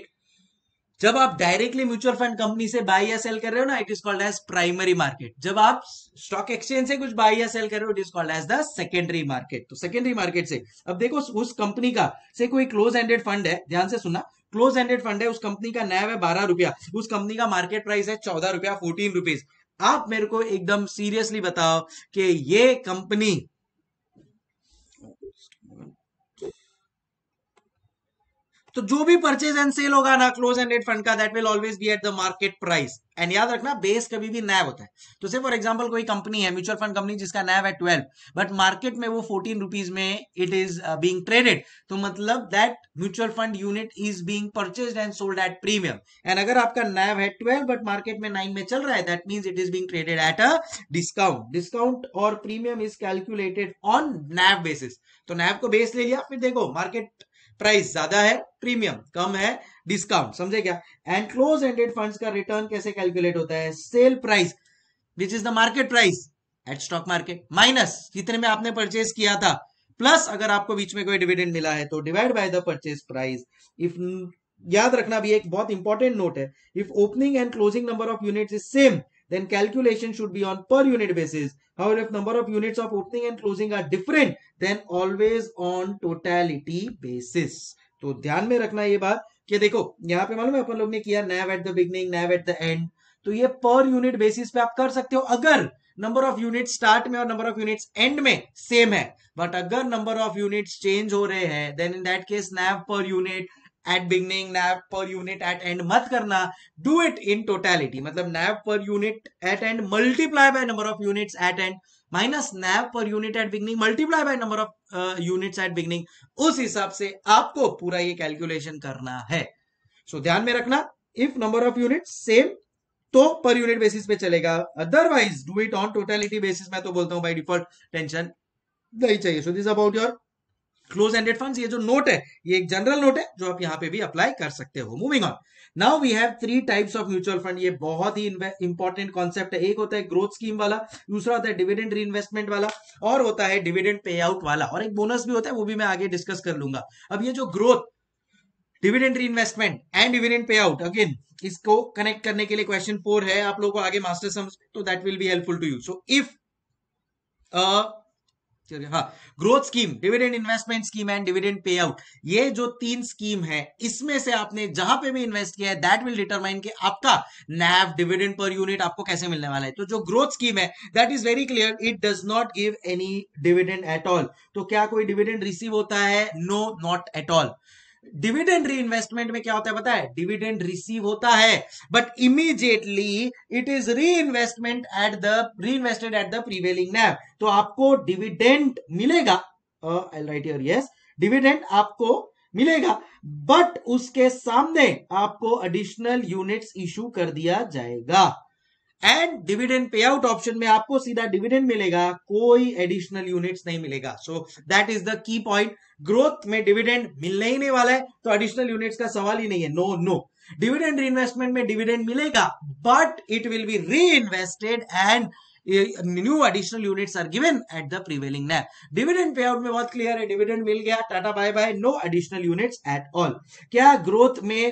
जब आप डायरेक्टली म्यूचुअल फंड कंपनी से बाय या सेल कर रहे हो ना, it is called as primary market. जब आप स्टॉक एक्सचेंज से कुछ बाय या सेल कर रहे हो, it is called as the secondary market. तो सेकेंडरी मार्केट से अब देखो उस कंपनी का से कोई क्लोज एंडेड फंड है, ध्यान से सुनना, क्लोज एंडेड फंड है, उस कंपनी का नैव है बारह रुपया, उस कंपनी का मार्केट प्राइस है चौदह रुपया, फोर्टीन रुपीज। आप मेरे को एकदम सीरियसली बताओ कि ये कंपनी तो जो भी परचेज एंड सेल होगा ना क्लोज एंडेड फंड का, that will always be at the market price. And याद रखना बेस कभी भी नैव होता है। तो से फॉर एग्जांपल कोई कंपनी है म्यूचुअल फंड कंपनी जिसका नैव है ट्वेल्व, बट मार्केट में वो फोर्टीन रुपीज में इट इज बीइंग ट्रेडेड, तो मतलब that mutual fund unit is being purchased and sold at premium. And अगर आपका नैव है ट्वेल्व बट मार्केट में नाइन में चल रहा है, that means it is being traded at a discount. Discount और premium is calculated on naive basis. तो नैव को बेस ले लिया, फिर देखो मार्केट प्राइस ज्यादा है, प्रीमियम कम है, डिस्काउंट, समझे क्या। एंड क्लोज एंडेड फंड्स का रिटर्न कैसे कैलकुलेट होता है, sell price which is the market price at stock market minus जितने में आपने परचेज किया था, प्लस अगर आपको बीच में कोई डिविडेंड मिला है तो divide by the purchase price. If याद रखना भी एक बहुत इंपॉर्टेंट नोट है, if opening and closing number of units is same, then calculation should be on per unit basis. However, if number of units of opening and closing are different, then always on totality basis. तो ध्यान में रखना ये बात कि देखो यहाँ पे मालूम है अपन लोग ने किया NAV at the beginning, NAV at the end, तो ये पर यूनिट बेसिस पे आप कर सकते हो अगर नंबर ऑफ यूनिट स्टार्ट में और नंबर ऑफ यूनिट्स एंड में सेम है। बट अगर नंबर ऑफ यूनिट्स चेंज हो रहे हैं, then in that case NAV per unit at beginning, naive per unit at and मत करना, डू इट इन टोटलिटी। मतलब NAV per unit at end multiply by number of units at end, minus NAV per unit at beginning multiply by number of units at beginning, उस हिसाब से आपको पूरा ये कैलकुलेशन करना है। सो so, ध्यान में रखना, if number of unit same तो पर यूनिट बेसिस पे चलेगा, otherwise do it on totality basis. मैं तो बोलता हूं बाय डिफॉल्ट टेंशन नहीं चाहिए। So this about your close ended funds. ये जो नोट है ये एक जनरल नोट है जो आप यहां पे भी अप्लाई कर सकते हो। Moving on, now we have three types of mutual fund. ये बहुत ही इंपॉर्टेंट कॉन्सेप्ट है। एक होता है ग्रोथ स्कीम वाला, दूसरा होता है डिविडेंड रीइन्वेस्टमेंट वाला, और होता है डिविडेंड पे आउट वाला, और एक बोनस भी होता है, वो भी मैं आगे डिस्कस कर लूंगा। अब ये जो growth, dividend reinvestment and dividend pay out, again इसको कनेक्ट करने के लिए क्वेश्चन फोर है आप लोगों को आगे मास्टर समझ, तो that will be helpful to you. So if हाँ, growth scheme, dividend investment scheme and dividend pay out, ये जो तीन स्कीम है इसमें से आपने जहां पे भी इन्वेस्ट किया है दैट विल डिटरमाइन कि आपका नैव डिविडेंड पर यूनिट आपको कैसे मिलने वाला है। तो जो ग्रोथ स्कीम है that is very clear, it does not give any dividend at all. तो क्या कोई डिविडेंड रिसीव होता है? No, not at all. Dividend reinvestment में क्या होता है पता है? डिविडेंड रिसीव होता है but immediately it is reinvestment at the reinvested at the prevailing NAV. तो आपको डिविडेंड मिलेगा, I will write here yes, dividend आपको मिलेगा बट उसके सामने आपको एडिशनल यूनिट्स इशू कर दिया जाएगा। And dividend pay out option में आपको सीधा डिविडेंड मिलेगा, कोई एडिशनल यूनिट्स नहीं मिलेगा। So that is the key point. Growth में डिविडेंड मिलने ही नहीं वाला है तो एडिशनल यूनिट्स का सवाल ही नहीं है। नो नो, डिविडेंड रीइन्वेस्टमेंट में डिविडेंड मिलेगा but it will be reinvested and new additional units are given at the prevailing NAV. Dividend pay out में बहुत क्लियर है, डिविडेंड मिल गया, tata bye bye, no additional units at all. क्या ग्रोथ में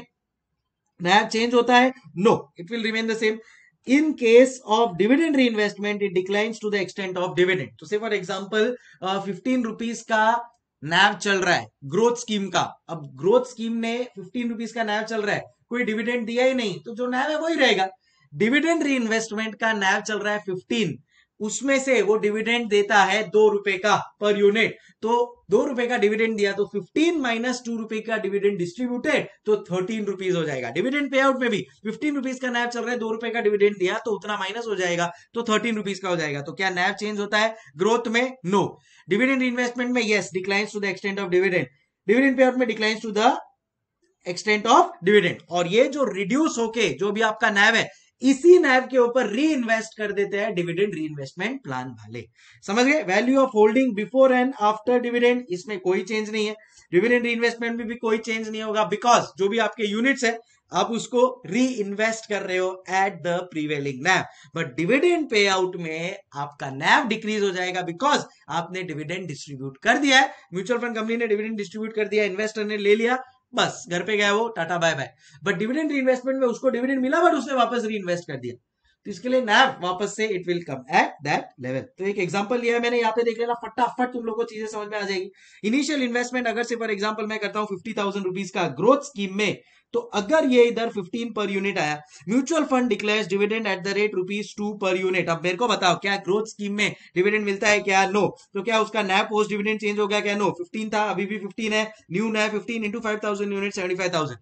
नैव चेंज होता है? No, it will remain the same. In case of dividend reinvestment, it declines to the extent of dividend. तो say for example, fifteen rupees का नैव चल रहा है ग्रोथ स्कीम का। अब ग्रोथ स्कीम ने फिफ्टीन रुपीज का नैव चल रहा है, कोई डिविडेंड दिया ही नहीं, तो जो नैव है वही रहेगा। डिविडेंड रीइन्वेस्टमेंट का नैव चल रहा है फिफ्टीन, उसमें से वो डिविडेंड देता है दो रुपए का पर यूनिट, तो दो रुपए का डिविडेंड दिया तो फिफ्टीन माइनस टू रुपए का डिविडेंड डिस्ट्रीब्यूटेड तो थर्टीन रुपीज हो जाएगा। डिविडेंड पे आउट में भी फिफ्टीन रुपीज का नैव चल रहा है, दो रुपए का डिविडेंड दिया तो उतना माइनस हो जाएगा तो थर्टीन रुपीज का हो जाएगा। तो क्या नैव चेंज होता है ग्रोथ में? नो। डिविडेंड इन्वेस्टमेंट में yes, declines to the extent of dividend. Dividend pay out में declines to the extent of dividend. और ये जो रिड्यूस होके जो भी आपका नैव है इसी नैव के ऊपर री इन्वेस्ट कर देते हैं डिविडेंड री इन्वेस्टमेंट प्लान वाले। समझ गए? Value of holding before and after dividend, इसमें कोई चेंज नहीं है। डिविडेंड री इन्वेस्टमेंट में भी कोई चेंज नहीं होगा बिकॉज जो भी आपके यूनिट्स है आप उसको री इन्वेस्ट कर रहे हो at the prevailing NAV. But dividend pay out में आपका नैव डिक्रीज हो जाएगा बिकॉज आपने डिविडेंड डिस्ट्रीब्यूट कर दिया है। म्यूचुअल फंड कंपनी ने डिविडेंड डिस्ट्रीब्यूट कर दिया, इन्वेस्टर ने ले लिया, बस घर पे गया वो, tata bye bye. But dividend reinvestment में उसको डिविडेंड मिला बट उसने वापस रीइन्वेस्ट कर दिया, तो इसके लिए नैव वापस से it will come at that level. तो एक एग्जांपल लिया है मैंने, यहाँ पे देख लेना, फटाफट तुम लोग को चीजें समझ में आ जाएगी। इनिशियल इन्वेस्टमेंट अगर से फॉर एग्जांपल मैं करता हूँ फिफ्टी थाउजेंड रुपीज का ग्रोथ स्कीम में, तो अगर ये इधर फिफ्टीन पर यूनिट आया, mutual fund declares dividend at the rate rupees two per unit. अब मेरे को बताओ क्या ग्रोथ स्कीम में डिविडेंड मिलता है क्या? नो। तो क्या उसका नैव पोस्ट डिविडेंड चेंज हो गया क्या? नो। फिफ्टीन था, अभी भी फिफ्टीन है, new NAV fifteen into five thousand unit seventy five thousand.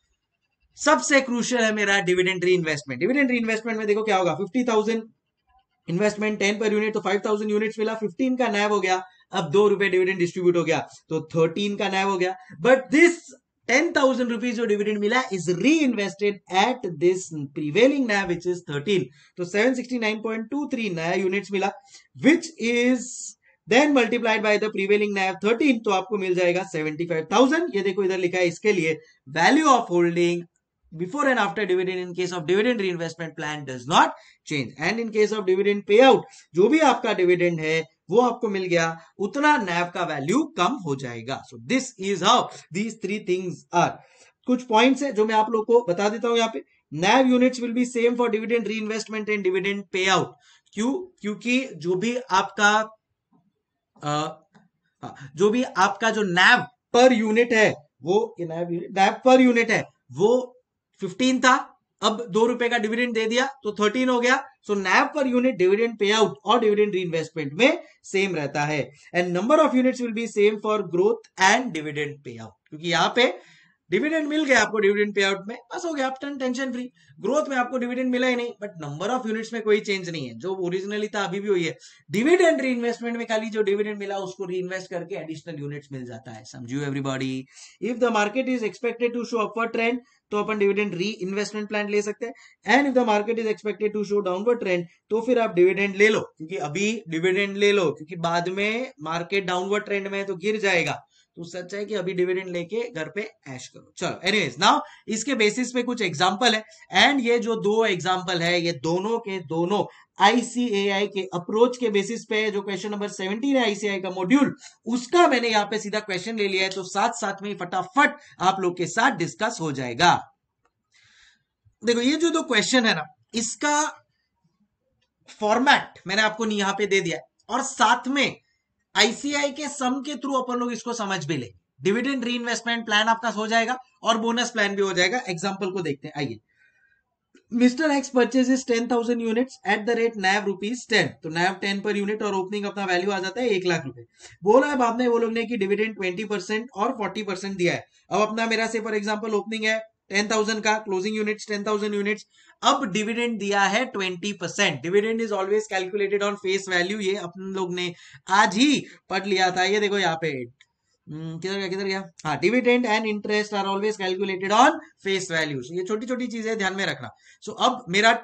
सबसे क्रूशियल है मेरा डिविडेंड री इन्वेस्टमेंट। डिविडेंड री इन्वेस्टमेंट में देखो क्या होगा, fifty thousand investment ten per unit तो फाइव थाउजेंड यूनिट्स मिला, फिफ्टीन का नैव हो गया, अब दो रुपए डिविडेंड डिस्ट्रीब्यूट हो गया तो थर्टीन का नैव हो गया। But this ten thousand rupees जो डिविडेंड मिला is reinvested at this prevailing NAV which is thirteen, तो seven sixty nine point two three नया यूनिट्स मिला which is then multiplied by the prevailing NAV thirteen, तो आपको मिल जाएगा सेवेंटी फाइव थाउजेंड। ये देखो इधर लिखा है इसके लिए value of holding before and after dividend in case of dividend reinvestment plan does not change, and in case of dividend payout जो भी आपका डिविडेंड है वो आपको मिल गया, उतना नैव का वैल्यू कम हो जाएगा। So this is how these three things are. कुछ पॉइंट्स है जो मैं आप लोग को बता देता हूं यहाँ पे। NAV units will be same for dividend reinvestment and dividend pay out. क्यों? क्योंकि जो भी आपका आ, जो भी आपका जो नैव पर यूनिट है वो नैव पर यूनिट है वो फिफ्टीन था, अब दो रुपए का डिविडेंड दे दिया तो थर्टीन हो गया। So NAV per unit dividend pay out और डिविडेंड रीइन्वेस्टमेंट में सेम रहता है। And number of units will be same for growth and dividend pay out, क्योंकि यहाँ पे डिविडेंड मिल गया आपको डिविडेंड पे आउट में, बस हो गया, आप टेंशन फ्री। ग्रोथ में आपको डिविडेंड मिला ही नहीं, बट नंबर ऑफ यूनिट्स में कोई चेंज नहीं है, जो ओरिजिनली था अभी भी वही है। डिविडेंड री इन्वेस्टमेंट में खाली जो डिविडेंड मिला उसको री इन्वेस्ट करके एडिशनल यूनिट्स मिल जाता है, समझियो everybody. If the market is expected to show upward trend तो अपन डिविडेंड री इन्वेस्टमेंट प्लान ले सकते हैं, and if the market is expected to show downward trend तो फिर आप डिविडेंड ले लो, क्योंकि अभी डिविडेंड ले लो क्योंकि बाद में मार्केट डाउनवर्ड ट्रेंड में तो गिर जाएगा, तो सच है कि अभी डिविडेंड लेके घर पे ऐश करो। चलो एनीवेज, नाउ इसके बेसिस पे कुछ एग्जांपल है, एंड ये जो दो एग्जांपल है ये दोनों के दोनों आईसीएआई के अप्रोच के बेसिस पे, जो क्वेश्चन नंबर सेवनटीन है आईसीएआई का मॉड्यूल, उसका मैंने यहाँ पे सीधा क्वेश्चन ले लिया है, तो साथ साथ में फटाफट आप लोग के साथ डिस्कस हो जाएगा। देखो ये जो दो क्वेश्चन है ना, इसका फॉर्मेट मैंने आपको यहाँ पे दे दिया है, और साथ में आईसीआई के सम के थ्रू अपन लोग इसको समझ भी ले। डिविडेंड री इन्वेस्टमेंट प्लान आपका हो जाएगा और बोनस प्लान भी हो जाएगा। एग्जांपल को देखते हैं, आइए। Mister X purchases ten thousand units at the rate NAV rupees ten, तो नैव टेन पर यूनिट और ओपनिंग अपना वैल्यू आ जाता है एक लाख रुपए। बोला है बाद में वो लोग ने कि डिविडेंड ट्वेंटी परसेंट और फोर्टी परसेंट दिया है। अब अपना मेरा से फॉर एग्जाम्पल ओपनिंग है टेन थाउजेंड का, closing units ten thousand units, अब डिविडेंड दिया है twenty percent. Dividend is always calculated on face value, ये अपन लोग ने आज ही पढ़ लिया था। ये देखो यहाँ पे किधर गया किधर गया हाँ, dividend and interest are always calculated on face value. ये छोटी छोटी चीजें ध्यान में रखना। सो so, अब मेरा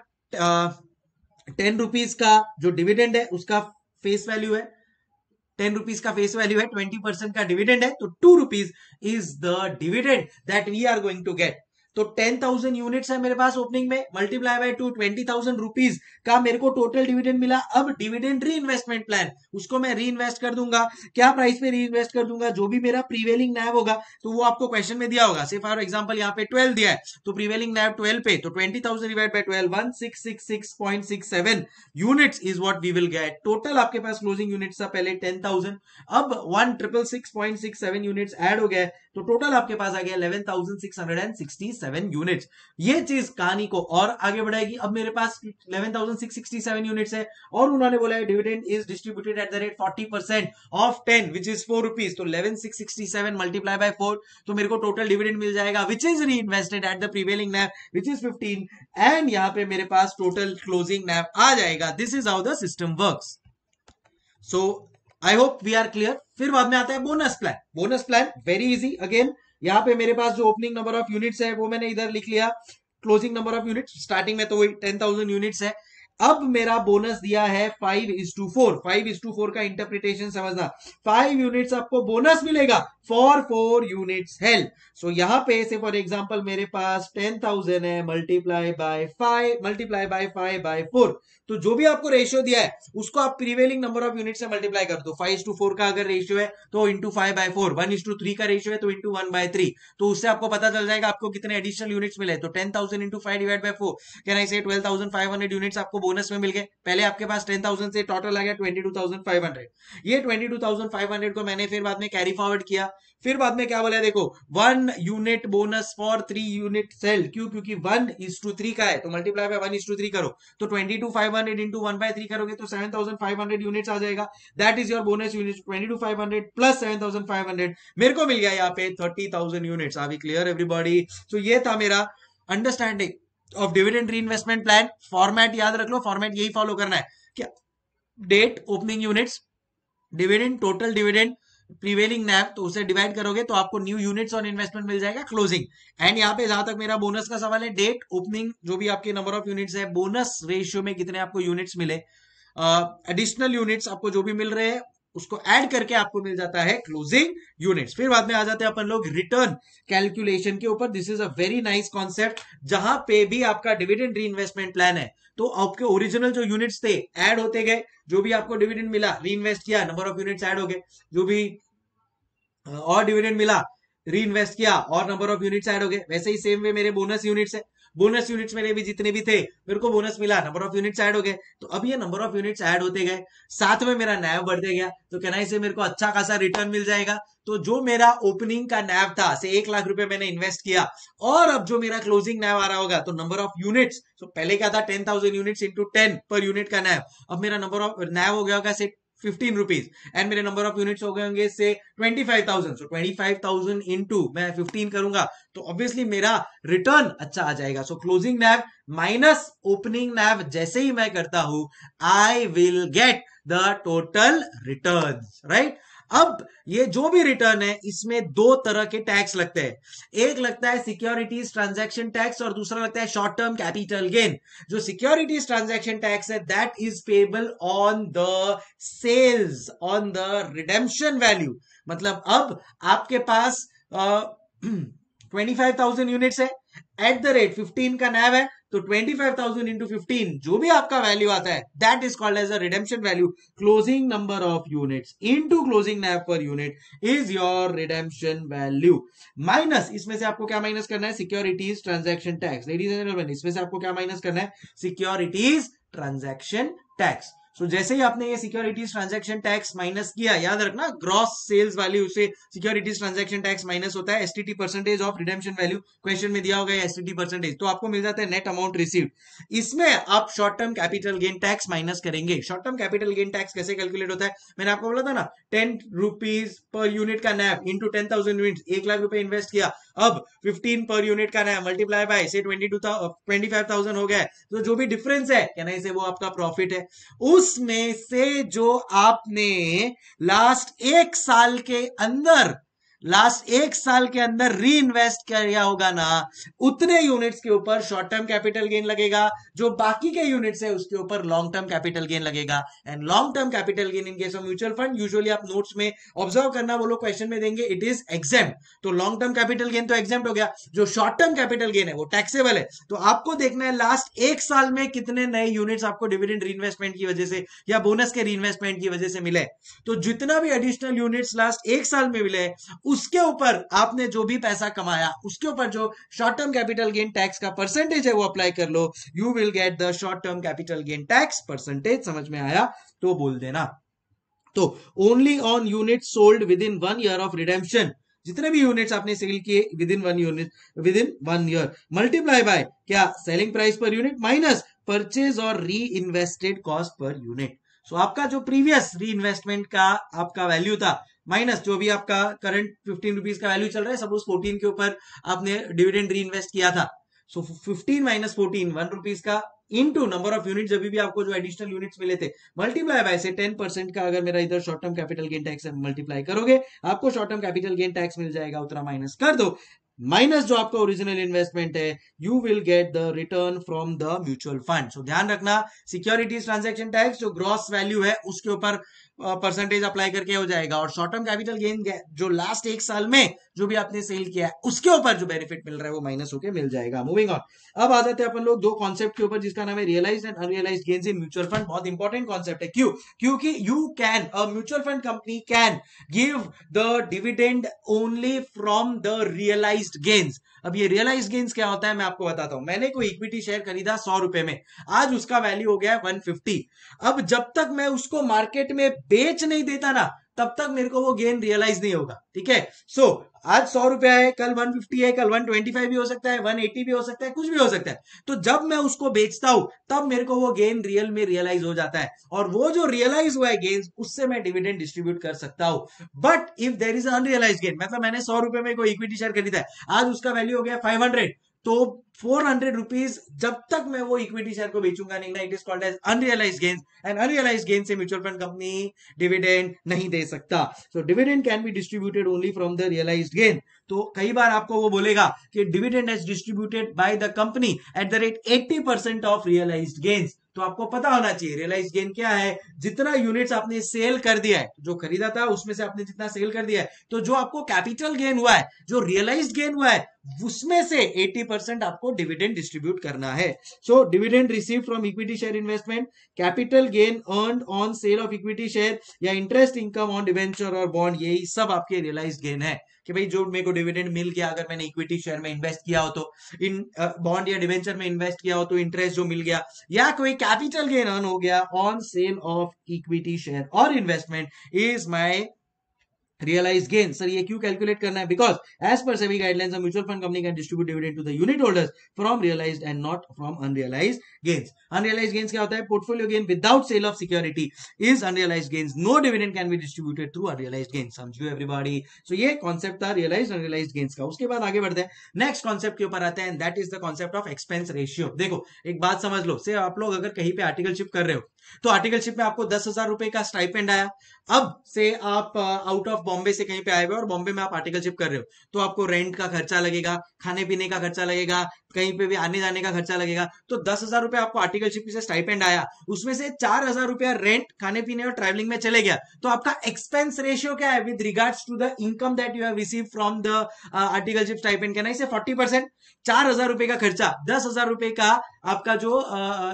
टेन रुपीज का जो डिविडेंड है उसका फेस वैल्यू है, टेन रुपीज का फेस वैल्यू है, ट्वेंटी परसेंट का डिविडेंड है, तो two rupees is the dividend that we are going to get. तो टेन थाउजेंड यूनिट्स है मेरे पास ओपनिंग में, multiply by two, twenty thousand rupees का मेरे को टोटल डिविडेंड मिला। अब डिविडेंड री इन्वेस्टमेंट प्लान, उसको मैं री इन्वेस्ट कर दूंगा। क्या प्राइस पे री इन्वेस्ट कर दूंगा? जो भी मेरा प्रीवेलिंग नैव होगा, तो वो आपको क्वेश्चन में दिया होगा। से फॉर एग्जांपल यहाँ पे ट्वेल्व दिया है, तो प्रीवेलिंग नैव ट्वेल्व पे, तो twenty thousand divide by twelve, one six six six point six seven units is what we will get. Total आपके पास क्लोजिंग यूनिट्स था पहले टेन थाउजेंड, अब one triple six point six seven units add हो गया, तो टोटल आपके पास आ गया eleven thousand six hundred sixty seven units. ये चीज कहानी को और आगे बढ़ाएगी। अब मेरे पास eleven thousand six sixty seven units है, और उन्होंने बोला है dividend is distributed at the rate forty percent of ten which is four rupees, तो eleven thousand six sixty seven multiply by four, तो मेरे को टोटल डिविडेंड मिल जाएगा which is reinvested at the prevailing NAV which is fifteen, and यहाँ पे मेरे पास टोटल क्लोजिंग नैव आ जाएगा। This is how the system works. So I hope we are clear. फिर बाद में आता है bonus plan. Bonus plan very easy. Again यहाँ पे मेरे पास जो ओपनिंग नंबर ऑफ यूनिट्स है वो मैंने इधर लिख लिया, closing number of units starting में तो वही टेन थाउजेंड यूनिट्स है। अब मेरा बोनस दिया है five is to four. Five is to four का इंटरप्रिटेशन समझना, फाइव यूनिट्स आपको बोनस मिलेगा for four units held. So यहाँ पे से फॉर एग्जांपल मेरे पास टेन थाउजेंड है, multiply by five, multiply by five by four, तो जो भी आपको रेशियो दिया है उसको आप प्रीवेलिंग नंबर ऑफ यूनिट से मल्टीप्लाई कर दो। फाइव इज टू फोर का अगर रेशियो है तो into five by four, one is to three का रेशियो है तो इंटू वन बाय थ्री, तो उससे आपको पता चल जाएगा आपको कितने एडिशनल यूनिट्स मिले। तो ten thousand into five divide by four, can I say twelve thousand five hundred units आपको बोनस में मिल गए। पहले आपके पास टेन थाउजेंड से टोटल आ गया twenty two thousand five hundred. ये twenty two thousand five hundred को मैंने फिर बाद में कैरी फॉरवर्ड किया। फिर बाद में क्या बोला, देखो one unit bonus for three unit sale, क्यों? क्योंकि वन इज टू थ्री का है, तो multiply by one is to three करो, तो twenty two five hundred into one by three करोगे तो seven thousand five hundred units आ जाएगा। That is your bonus unit, twenty two five hundred plus seven thousand five hundred, मेरे को मिल गया यहाँ पे thirty thousand units. Are we clear everybody? So ये था मेरा understanding of dividend reinvestment plan. Format याद रख लो, फॉर्मेट यही फॉलो करना है। क्या? Date, opening units, dividend, total dividend, prevailing NAV, तो उसे डिवाइड करोगे तो आपको न्यू यूनिट्स और इन्वेस्टमेंट मिल जाएगा, क्लोजिंग। एंड यहाँ पे जहां तक मेरा बोनस का सवाल है, डेट, ओपनिंग, जो भी आपके नंबर ऑफ यूनिट्स है, बोनस रेशियो में कितने आपको यूनिट्स मिले, एडिशनल यूनिट्स आपको जो भी मिल रहे हैं उसको ऐड करके आपको मिल जाता है क्लोजिंग यूनिट्स। फिर बाद में आ जाते हैं अपन लोग रिटर्न कैलकुलेशन के ऊपर। This is a very nice concept, जहां पे भी आपका डिविडेंड री इन्वेस्टमेंट प्लान है तो आपके ओरिजिनल जो यूनिट्स थे ऐड होते गए, जो भी आपको डिविडेंड मिला री इन्वेस्ट किया, नंबर ऑफ यूनिट्स ऐड हो गए, जो भी और डिविडेंड मिला री इन्वेस्ट किया और नंबर ऑफ यूनिट्स ऐड हो गए। वैसे ही सेम वे मेरे बोनस यूनिट्स है, बोनस यूनिट्स मेरे भी जितने भी थे मेरे को बोनस मिला, नंबर ऑफ यूनिट्स ऐड हो गए, तो अब ये नंबर ऑफ यूनिट्स ऐड होते गए, साथ में मेरा नैव बढ़ते गया, तो कहना से मेरे को अच्छा खासा रिटर्न मिल जाएगा। तो जो मेरा ओपनिंग का नैव था, से एक लाख रुपए मैंने इन्वेस्ट किया, और अब जो मेरा क्लोजिंग नैव आ रहा होगा, तो नंबर ऑफ यूनिट्स, तो पहले क्या था ten thousand units into ten per unit का नैव, अब मेरा नंबर ऑफ नैव हो गया होगा से फिफ्टीन रुपीज एंड मेरे नंबर ऑफ यूनिट्स हो गए होंगे से twenty five thousand so twenty five thousand into मैं फिफ्टीन करूंगा तो ऑब्वियसली मेरा रिटर्न अच्छा आ जाएगा. So closing NAV minus opening NAV जैसे ही मैं करता हूं I will get the total return, right. अब ये जो भी रिटर्न है इसमें दो तरह के टैक्स लगते हैं. एक लगता है सिक्योरिटीज ट्रांजैक्शन टैक्स और दूसरा लगता है शॉर्ट टर्म कैपिटल गेन. जो सिक्योरिटीज ट्रांजैक्शन टैक्स है that is payable on the sales on the redemption value. मतलब अब आपके पास ट्वेंटी फाइव थाउजेंड यूनिट्स है एट द रेट फिफ्टीन का नैव है तो twenty five thousand into fifteen जो भी आपका वैल्यू आता है that is called as a redemption value. Closing number of units into closing NAV per unit is your redemption value. Minus इसमें से आपको क्या माइनस करना है securities transaction tax. Ladies and gentleman इसमें से आपको क्या माइनस करना है securities transaction tax. So so, जैसे ही आपने ये सिक्योरिटीज ट्रांजैक्शन टैक्स माइनस किया, याद रखना ग्रॉस सेल्स वैल्यू से सिक्योरिटीज ट्रांजैक्शन टैक्स माइनस होता है. STT percentage of redemption value question में दिया होगा एसटीटी परसेंटेज, तो आपको मिल जाता है नेट अमाउंट रिसीव्ड. इसमें आप short term capital gain tax minus करेंगे. Short term capital gain tax कैसे कैलकुलेट होता है मैंने आपको बोला था ना, टेन रुपीज पर यूनिट का NAV into ten thousand unit, एक लाख रुपए इन्वेस्ट किया, अब फिफ्टीन पर यूनिट का नैव मल्टीप्लाई बाय से twenty two twenty five thousand हो गया. तो जो भी डिफरेंस है कहना से वो आपका प्रॉफिट है. उसमें से जो आपने लास्ट एक साल के अंदर लास्ट एक साल के अंदर री इन्वेस्ट किया होगा ना, उतने यूनिट्स के ऊपर शॉर्ट टर्म कैपिटल गेन लगेगा. जो बाकी के यूनिट्स है उसके ऊपर लॉन्ग टर्म कैपिटल गेन लगेगा. And long term capital gain in case of mutual fund usually आप नोट्स में ऑब्जर्व करना, वो लोग क्वेश्चन में देंगे इट इज एग्जेम्प्ट. तो लॉन्ग टर्म कैपिटल गेन तो एग्जेम्प्ट हो गया, जो शॉर्ट टर्म कैपिटल गेन है वो टैक्सेबल है. तो आपको देखना है लास्ट एक साल में कितने नए यूनिट्स आपको डिविडेंड रीइन्वेस्टमेंट की वजह से या बोनस के रीइन्वेस्टमेंट की वजह से मिले. तो जितना भी एडिशनल यूनिट्स लास्ट एक साल में मिले उसके ऊपर आपने जो भी पैसा कमाया उसके ऊपर जो short term capital gain tax का परसेंटेज है वो अप्लाई कर लो. You will get the short term capital gain tax percentage. समझ में आया तो बोल देना. तो only on unit sold within one year of redemption, जितने भी यूनिट्स आपने सेल किए within one unit within one year, multiply by क्या selling price per unit minus purchase और reinvested cost per unit. So आपका जो प्रीवियस री इन्वेस्टमेंट का आपका वैल्यू था माइनस जो भी आपका करंट फिफ्टीन रुपीज का वैल्यू चल रहा है, सपोज फोर्टीन के ऊपर आपने डिविडेंड री इन्वेस्ट किया था. So fifteen minus fourteen one rupees का इनटू नंबर ऑफ यूनिट जब भी आपको जो एडिशनल यूनिट्स मिले थे मल्टीप्लाई बाय से टेन परसेंट का अगर मेरा इधर short term capital gain tax multiply करोगे आपको short term capital gain tax मिल जाएगा. उतना माइनस कर दो, माइनस जो आपका ओरिजिनल इन्वेस्टमेंट है, you will get the return from the mutual fund. So ध्यान रखना सिक्योरिटीज ट्रांजैक्शन टैक्स जो ग्रॉस वैल्यू है उसके ऊपर परसेंटेज अप्लाई करके हो जाएगा, और शॉर्ट टर्म कैपिटल गेन जो लास्ट एक साल में जो भी आपने सेल किया है उसके ऊपर जो बेनिफिट मिल रहा है वो माइनस होके मिल जाएगा. मूविंग ऑन, अब आ जाते हैं अपन लोग दो कॉन्सेप्ट के ऊपर जिसका नाम है realised and unrealised gains in mutual fund. बहुत इंपॉर्टेंट कॉन्सेप्ट है. क्यों? क्योंकि you can a mutual fund company can give the dividend only from the realised gains. अब ये रियलाइज्ड गेन्स क्या होता है मैं आपको बताता हूं. मैंने कोई इक्विटी शेयर खरीदा सौ रुपए में, आज उसका वैल्यू हो गया है वन फिफ्टी. अब जब तक मैं उसको मार्केट में बेच नहीं देता ना तब तक मेरे को वो गेन रियलाइज नहीं होगा. ठीक है. सो so, आज सौ रुपया है, कल वन फिफ्टी है, कल वन ट्वेंटी फाइव भी हो सकता है, वन एटी भी हो सकता है, कुछ भी हो सकता है. तो जब मैं उसको बेचता हूं तब मेरे को वो गेन रियल में रियलाइज हो जाता है, और वो जो रियलाइज हुआ है गेन उससे मैं डिविडेंड डिस्ट्रीब्यूट कर सकता हूं. But if there is unrealised gain, मतलब मैंने सौ रुपए में कोई इक्विटी शेयर खरीदा है, आज उसका वैल्यू हो गया फाइव हंड्रेड, तो फोर हंड्रेड रुपीज जब तक मैं वो इक्विटी शेयर को बेचूंगा नहीं ना, it is called as unrealised gains. And unrealised gain से म्यूचुअल फंड कंपनी डिविडेंड नहीं दे सकता. So dividend can be distributed only from the realised gain. तो कई बार आपको वो बोलेगा कि dividend is distributed by the company at the rate eighty percent of realised gains. तो आपको पता होना चाहिए रियलाइज्ड गेन क्या है. जितना यूनिट्स आपने सेल कर दिया है, जो खरीदा था उसमें से आपने जितना सेल कर दिया है, तो जो आपको कैपिटल गेन हुआ है, जो रियलाइज्ड गेन हुआ है, उसमें से एटी परसेंट आपको डिविडेंड डिस्ट्रीब्यूट करना है. So dividend receive from equity share investment, capital gain earned on sale of equity share या इंटरेस्ट इनकम ऑन डिवेंचर और बॉन्ड, यही सब आपके रियलाइज्ड गेन है. कि भाई जो मेरे को डिविडेंड मिल गया, अगर मैंने इक्विटी शेयर में इन्वेस्ट किया हो तो, इन बॉन्ड या डिवेंचर में इन्वेस्ट किया हो तो इंटरेस्ट जो मिल गया, या कोई कैपिटल गेन अर्न हो गया on sale of equity share और investment, is my realise gain. Sir ये क्यों कैलकुलेट करना है? Because as per SEBI guidelines a mutual fund company can distribute dividend to the unit holders from realised and not from unrealised gains. Unrealised gains क्या होता है? Portfolio gain without sale of security is unrealised gains. No dividend can be distributed through unrealised gains. समझियो एवरीबॉडी। सो ये कॉन्सेप्ट था रियलाइज्ड अनरियलाइज्ड गेन्स का। उसके बाद आगे बढ़ते हैं, नेक्स्ट कॉन्सेप्ट के ऊपर आते हैं, that is the concept of expense ratio. देखो एक बात समझ लो, से आप लोग अगर कहीं पे आर्टिकलशिप कर रहे हो तो आर्टिकलशिप में आपको दस हजार रुपए का स्टाइपेंड आया। अब से आप आउट ऑफ बॉम्बे से कहीं पे आए हुए और बॉम्बे में आप आर्टिकलशिप कर रहे हो, तो आपको रेंट का खर्चा लगेगा, खाने पीने का खर्चा लगेगा, कहीं पे भी आने जाने का खर्चा लगेगा। तो दस हजार रुपए आपको आर्टिकलशिप से स्टाइपेंड आया, उसमें से चार हजार रुपया रेंट, खाने पीने और ट्रैवलिंग में चले गया। तो आपका एक्सपेंस रेशियो क्या है with regards to the income that you have receive from the articleship stipend? कहना इसे फोर्टी परसेंट। चार हजार रुपए का खर्चा, दस हजार रुपए का आपका जो uh,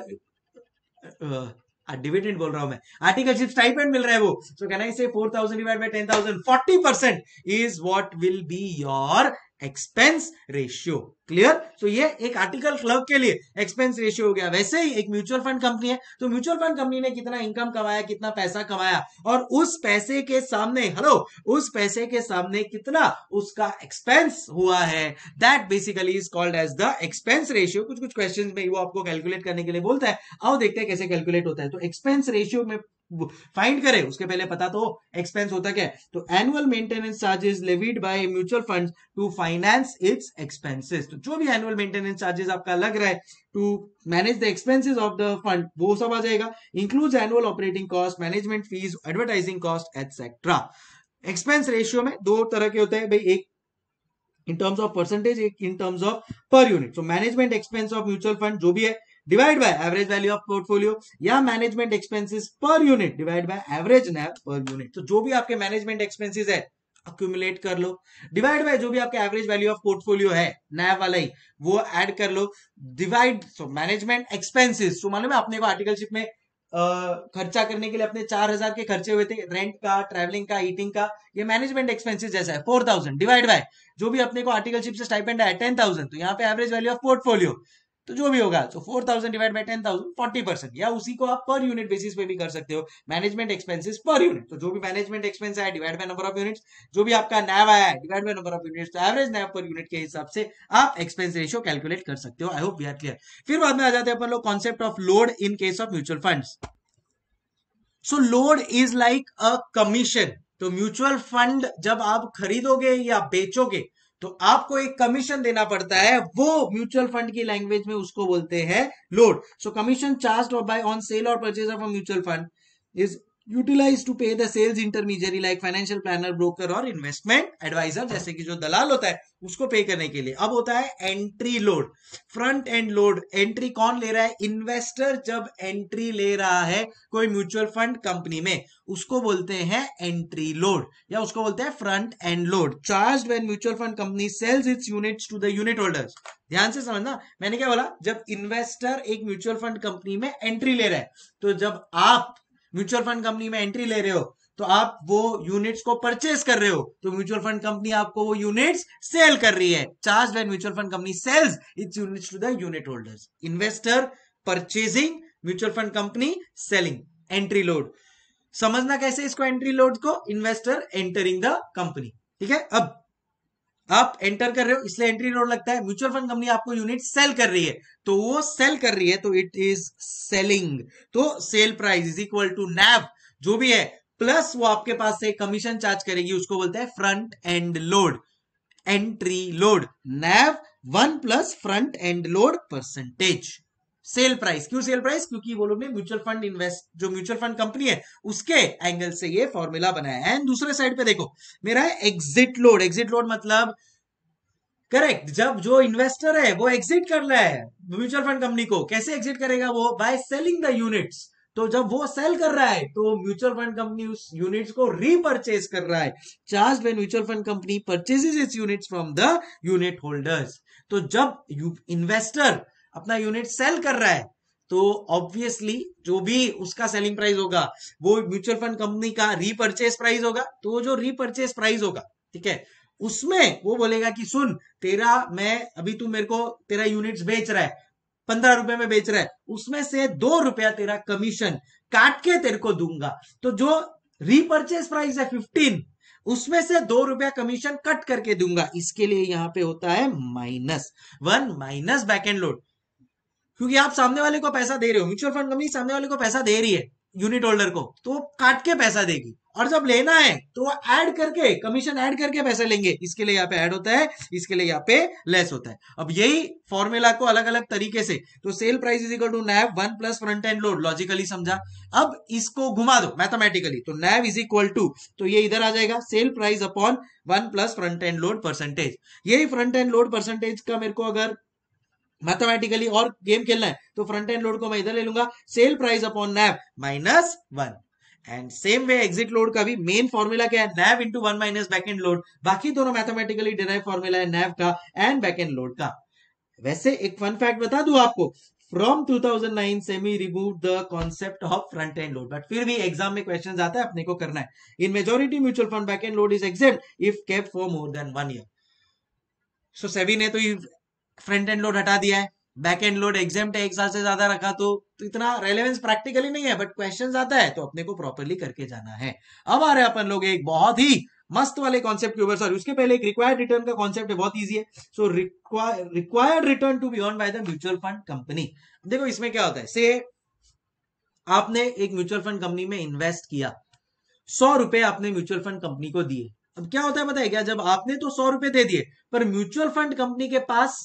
uh, डिविडेंड बोल रहा हूं मैं, आर्टिकलशिप स्टाइपेंड मिल रहा है वो। सो can I say four thousand divide by ten thousand, forty percent is what will be your expense ratio. Clear? So ये एक आर्टिकल क्लर्क के लिए एक्सपेंस रेशियो हो गया। वैसे ही एक म्यूचुअल फंड कंपनी है, तो म्यूचुअल फंड कंपनी ने कितना इनकम कमाया, कितना पैसा कमाया, और उस पैसे के सामने, हेलो, उस पैसे के सामने कितना उसका एक्सपेंस हुआ है, that basically is called as the expense ratio. कुछ कुछ क्वेश्चंस में वो आपको कैलकुलेट करने के लिए बोलता है। आओ देखते हैं कैसे कैलकुलेट होता है। तो एक्सपेंस रेशियो में फाइंड करें उसके पहले पता तो एक्सपेंस होता क्या है। तो annual maintenance charges levied by mutual funds to finance its expenses. तो जो भी एनुअल मेंटेनेंस चार्जेस आपका लग रहा है to manage the expenses of the fund, वो सब आ जाएगा। Includes annual operating cost, management fees, advertising cost etcetera. Expense ratio में दो तरह के होते हैं भाई, एक इन टर्म्स ऑफ परसेंटेज, एक in terms of per unit. So management expense of mutual fund जो भी है divide by average value of portfolio, या management expenses per unit divide by average NAV per unit. तो जो भी आपके मैनेजमेंट एक्सपेंसेस है अक्यूमुलेट कर लो, डिवाइड बाय जो भी आपके एवरेज वैल्यू ऑफ पोर्टफोलियो है नैव वाला ही, वो ऐड कर लो, डिवाइड। सो मैनेजमेंट एक्सपेंसेस, तो मालूम है अपने को आर्टिकलशिप में Uh, खर्चा करने के लिए अपने चार हजार के खर्चे हुए थे, रेंट का, ट्रैवलिंग का, ईटिंग का, ये मैनेजमेंट एक्सपेंसेस जैसा है। फोर थाउजेंड डिवाइड बाय जो भी अपने को आर्टिकलशिप से स्टाइपेंड है टेन थाउजेंड, तो यहाँ पे एवरेज वैल्यू ऑफ पोर्टफोलियो, तो जो भी होगा, तो four thousand divide by ten thousand, forty percent, या उसी को आप पर यूनिट बेसिस पे भी कर सकते हो, मैनेजमेंट एक्सपेंसेस पर यूनिट। तो जो भी मैनेजमेंट एक्सपेंस है divide by number of units, जो भी आपका नैव आया है divide by number of units, तो एवरेज नैव पर यूनिट के हिसाब से आप एक्सपेंस रेशियो कैलकुलेट कर सकते हो। I hope we are clear. फिर बाद में आ जाते हैं अपन लोग concept of load in case of mutual funds. So load is like a commission. तो म्यूचुअल फंड जब आप खरीदोगे या बेचोगे तो आपको एक कमीशन देना पड़ता है, वो म्यूचुअल फंड की लैंग्वेज में उसको बोलते हैं load. So commission charged by on sale और purchase of a mutual fund is utilize to pay the sales intermediary like financial planner, broker और इन्वेस्टमेंट एडवाइजर, जैसे कि जो दलाल होता है उसको पे करने के लिए। अब होता है entry load, front end load. Entry कौन ले रहा है? इन्वेस्टर जब एंट्री ले रहा है कोई म्यूचुअल फंड कंपनी में, उसको बोलते हैं एंट्री लोड, या उसको बोलते हैं front end load. Charged when mutual fund company sells its units to the unit holders. ध्यान से समझना, मैंने क्या बोला, जब इन्वेस्टर एक म्यूचुअल फंड कंपनी में एंट्री ले रहा है, तो जब आप म्यूचुअल फंड कंपनी में एंट्री ले रहे हो तो आप वो यूनिट्स को परचेस कर रहे हो, तो म्यूचुअल फंड कंपनी आपको वो यूनिट्स सेल कर रही है। Charge when mutual fund company sells its units to the unit holders. Investor purchasing, mutual fund company selling, entry load. समझना कैसे इसको, एंट्री लोड को, इन्वेस्टर एंटरिंग द कंपनी। ठीक है, अब आप एंटर कर रहे हो इसलिए एंट्री लोड लगता है। म्यूचुअल फंड कंपनी आपको यूनिट सेल कर रही है, तो वो सेल कर रही है तो इट इज सेलिंग। तो sale price is equal to NAV जो भी है, प्लस वो आपके पास से कमीशन चार्ज करेगी, उसको बोलते हैं front end load, entry load. NAV one plus front end load percentage. Sale price, क्यों सेल प्राइस? क्योंकि वो लोग ने म्यूचुअल फंड इन्वेस्ट, जो म्यूचुअल फंड कंपनी है उसके एंगल से ये फॉर्मूला बनाया है। एंड दूसरे साइड पे देखो मेरा है एग्जिट लोड। एग्जिट लोड मतलब करेक्ट, जब जो इन्वेस्टर है वो एग्जिट कर रहा है म्यूचुअल फंड कंपनी को, कैसे एग्जिट करेगा वो? By selling the units. तो जब वो सेल कर रहा है तो म्यूचुअल फंड कंपनी उस यूनिट्स को रीपर्चेज कर रहा है। Charge when mutual fund company purchases its units from the unit holders. तो जब इन्वेस्टर अपना यूनिट सेल कर रहा है तो ऑब्वियसली जो भी उसका सेलिंग प्राइस होगा वो म्यूचुअल फंड कंपनी का रीपर्चेज प्राइस होगा। तो वो जो रीपर्चेज प्राइस होगा, ठीक है, उसमें वो बोलेगा कि सुन तेरा, मैं अभी तू मेरे को तेरा यूनिट्स बेच रहा है, पंद्रह रुपए में बेच रहा है, उसमें से दो रुपया तेरा कमीशन काट के तेरे को दूंगा। तो जो रीपर्चेज प्राइस है फिफ्टीन, उसमें से दो रुपया कमीशन कट करके दूंगा, इसके लिए यहां पे होता है minus one minus back end load, क्योंकि आप सामने वाले को पैसा दे रहे हो, म्यूचुअल फंड कंपनी सामने वाले को पैसा दे रही है यूनिट होल्डर को, तो वो काट के पैसा देगी, और जब लेना है तो वो ऐड करके कमीशन ऐड करके पैसा लेंगे, इसके लिए यहाँ पे ऐड होता है, इसके लिए यहाँ पे लेस होता है। अब यही फॉर्मूला को अलग अलग तरीके से, तो sale price is equal to NAV one plus front end load, logically समझा। अब इसको घुमा दो मैथमेटिकली, तो नैव इज इक्वल टू, तो ये इधर आ जाएगा sale price upon one plus front end load percentage. यही फ्रंट एंड लोड परसेंटेज का मेरे को अगर मैथमेटिकली और गेम खेलना है तो फ्रंट एंड लोड को मैं इधर ले लूंगा, sale price upon NAV minus one. And same way exit load का भी मेन फॉर्मूला क्या है, NAV into one minus back end load, बाकी दोनों मैथमेटिकली डिराइव फॉर्मूला है नैव का एंड बैक एंड लोड का। वैसे एक फन फैक्ट बता दूं आपको, from two thousand nine SEBI remove the concept of front end load, but फिर भी एग्जाम में क्वेश्चन आता है, अपने को करना है। In majority mutual fund back end load is exempt if kept for more than one year. So SEBI ने तो फ्रंट एंड लोड हटा दिया है, बैक एंड लोड एग्जाम्प्ट है, एक साल से ज्यादा रखा तो, तो इतना रेलेवेंस प्रैक्टिकली नहीं है, बट क्वेश्चन आता है तो अपने को प्रॉपरली करके जाना है। अब आ रहे अपन लोग एक बहुत ही मस्त वाले कॉन्सेप्ट के ऊपर, सॉरी उसके पहले एक रिक्वायर्ड रिटर्न का कॉन्सेप्ट है, बहुत इजी है। So required return to be earned by the mutual fund company. देखो इसमें क्या होता है, से आपने एक म्यूचुअल फंड कंपनी में इन्वेस्ट किया, सौ रुपए आपने म्यूचुअल फंड कंपनी को दिए। अब क्या होता है पता है क्या, जब आपने तो सौ रुपए दे दिए, पर म्यूचुअल फंड कंपनी के पास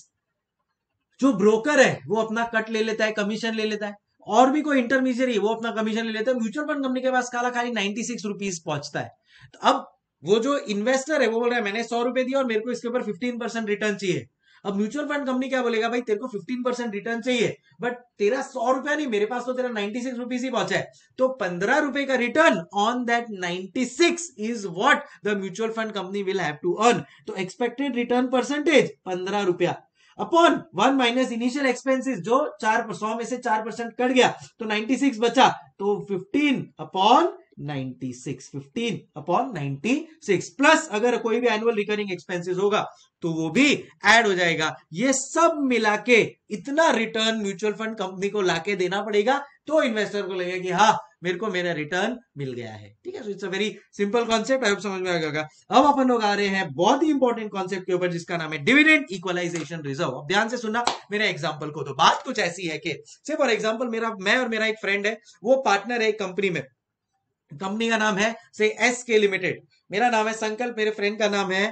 जो ब्रोकर है वो अपना कट ले लेता है, कमीशन ले लेता है, और भी कोई इंटरमीडिएट वो अपना कमीशन ले लेता है। म्यूचुअल फंड कंपनी के पास काला खाली नाइन्टी सिक्स रुपीज पहुंचता है। तो अब वो जो इन्वेस्टर है वो बोल रहा है मैंने सौ रुपए दिया और मेरे को इसके ऊपर फिफ्टीन परसेंट रिटर्न चाहिए। अब म्यूचुअल फंड कंपनी क्या बोलेगा, भाई तेरे को फिफ्टीन परसेंट रिटर्न चाहिए, बट तेरा सौ रुपया नहीं, मेरे पास तो तेरा नाइन्टी सिक्स रुपीज ही पहुंचा है, तो पंद्रह रुपए का return on that ninety six is what the mutual fund company will have to earn. तो एक्सपेक्टेड रिटर्न परसेंटेज पंद्रह रुपया upon one minus initial expenses, जो चार सौ में से चार परसेंट कट गया तो नाइन्टी सिक्स बचा, तो fifteen upon ninety six, fifteen upon ninety six, plus अगर कोई भी एनुअल रिकरिंग एक्सपेंसेस होगा तो वो भी ऐड हो जाएगा। ये सब मिला के इतना रिटर्न म्यूचुअल फंड कंपनी को लाके देना पड़ेगा, तो इन्वेस्टर को लगेगा कि हाँ मेरे को मेरा रिटर्न मिल गया है। ठीक है, so it's a very simple concept, I hope समझ में आ गया। अब अपन लोग आ रहे हैं बहुत ही इंपॉर्टेंट कॉन्सेप्ट के ऊपर, जिसका नाम है डिविडेंड इक्वलाइजेशन रिजर्व। अब ध्यान से सुनना मेरे एग्जांपल को। तो बात कुछ ऐसी है कि से फॉर एग्जांपल मेरा मैं और मेरा एक फ्रेंड है, वो पार्टनर है एक कंपनी में, कंपनी का नाम है से एस के लिमिटेड, मेरा नाम है संकल्प, मेरे फ्रेंड का नाम है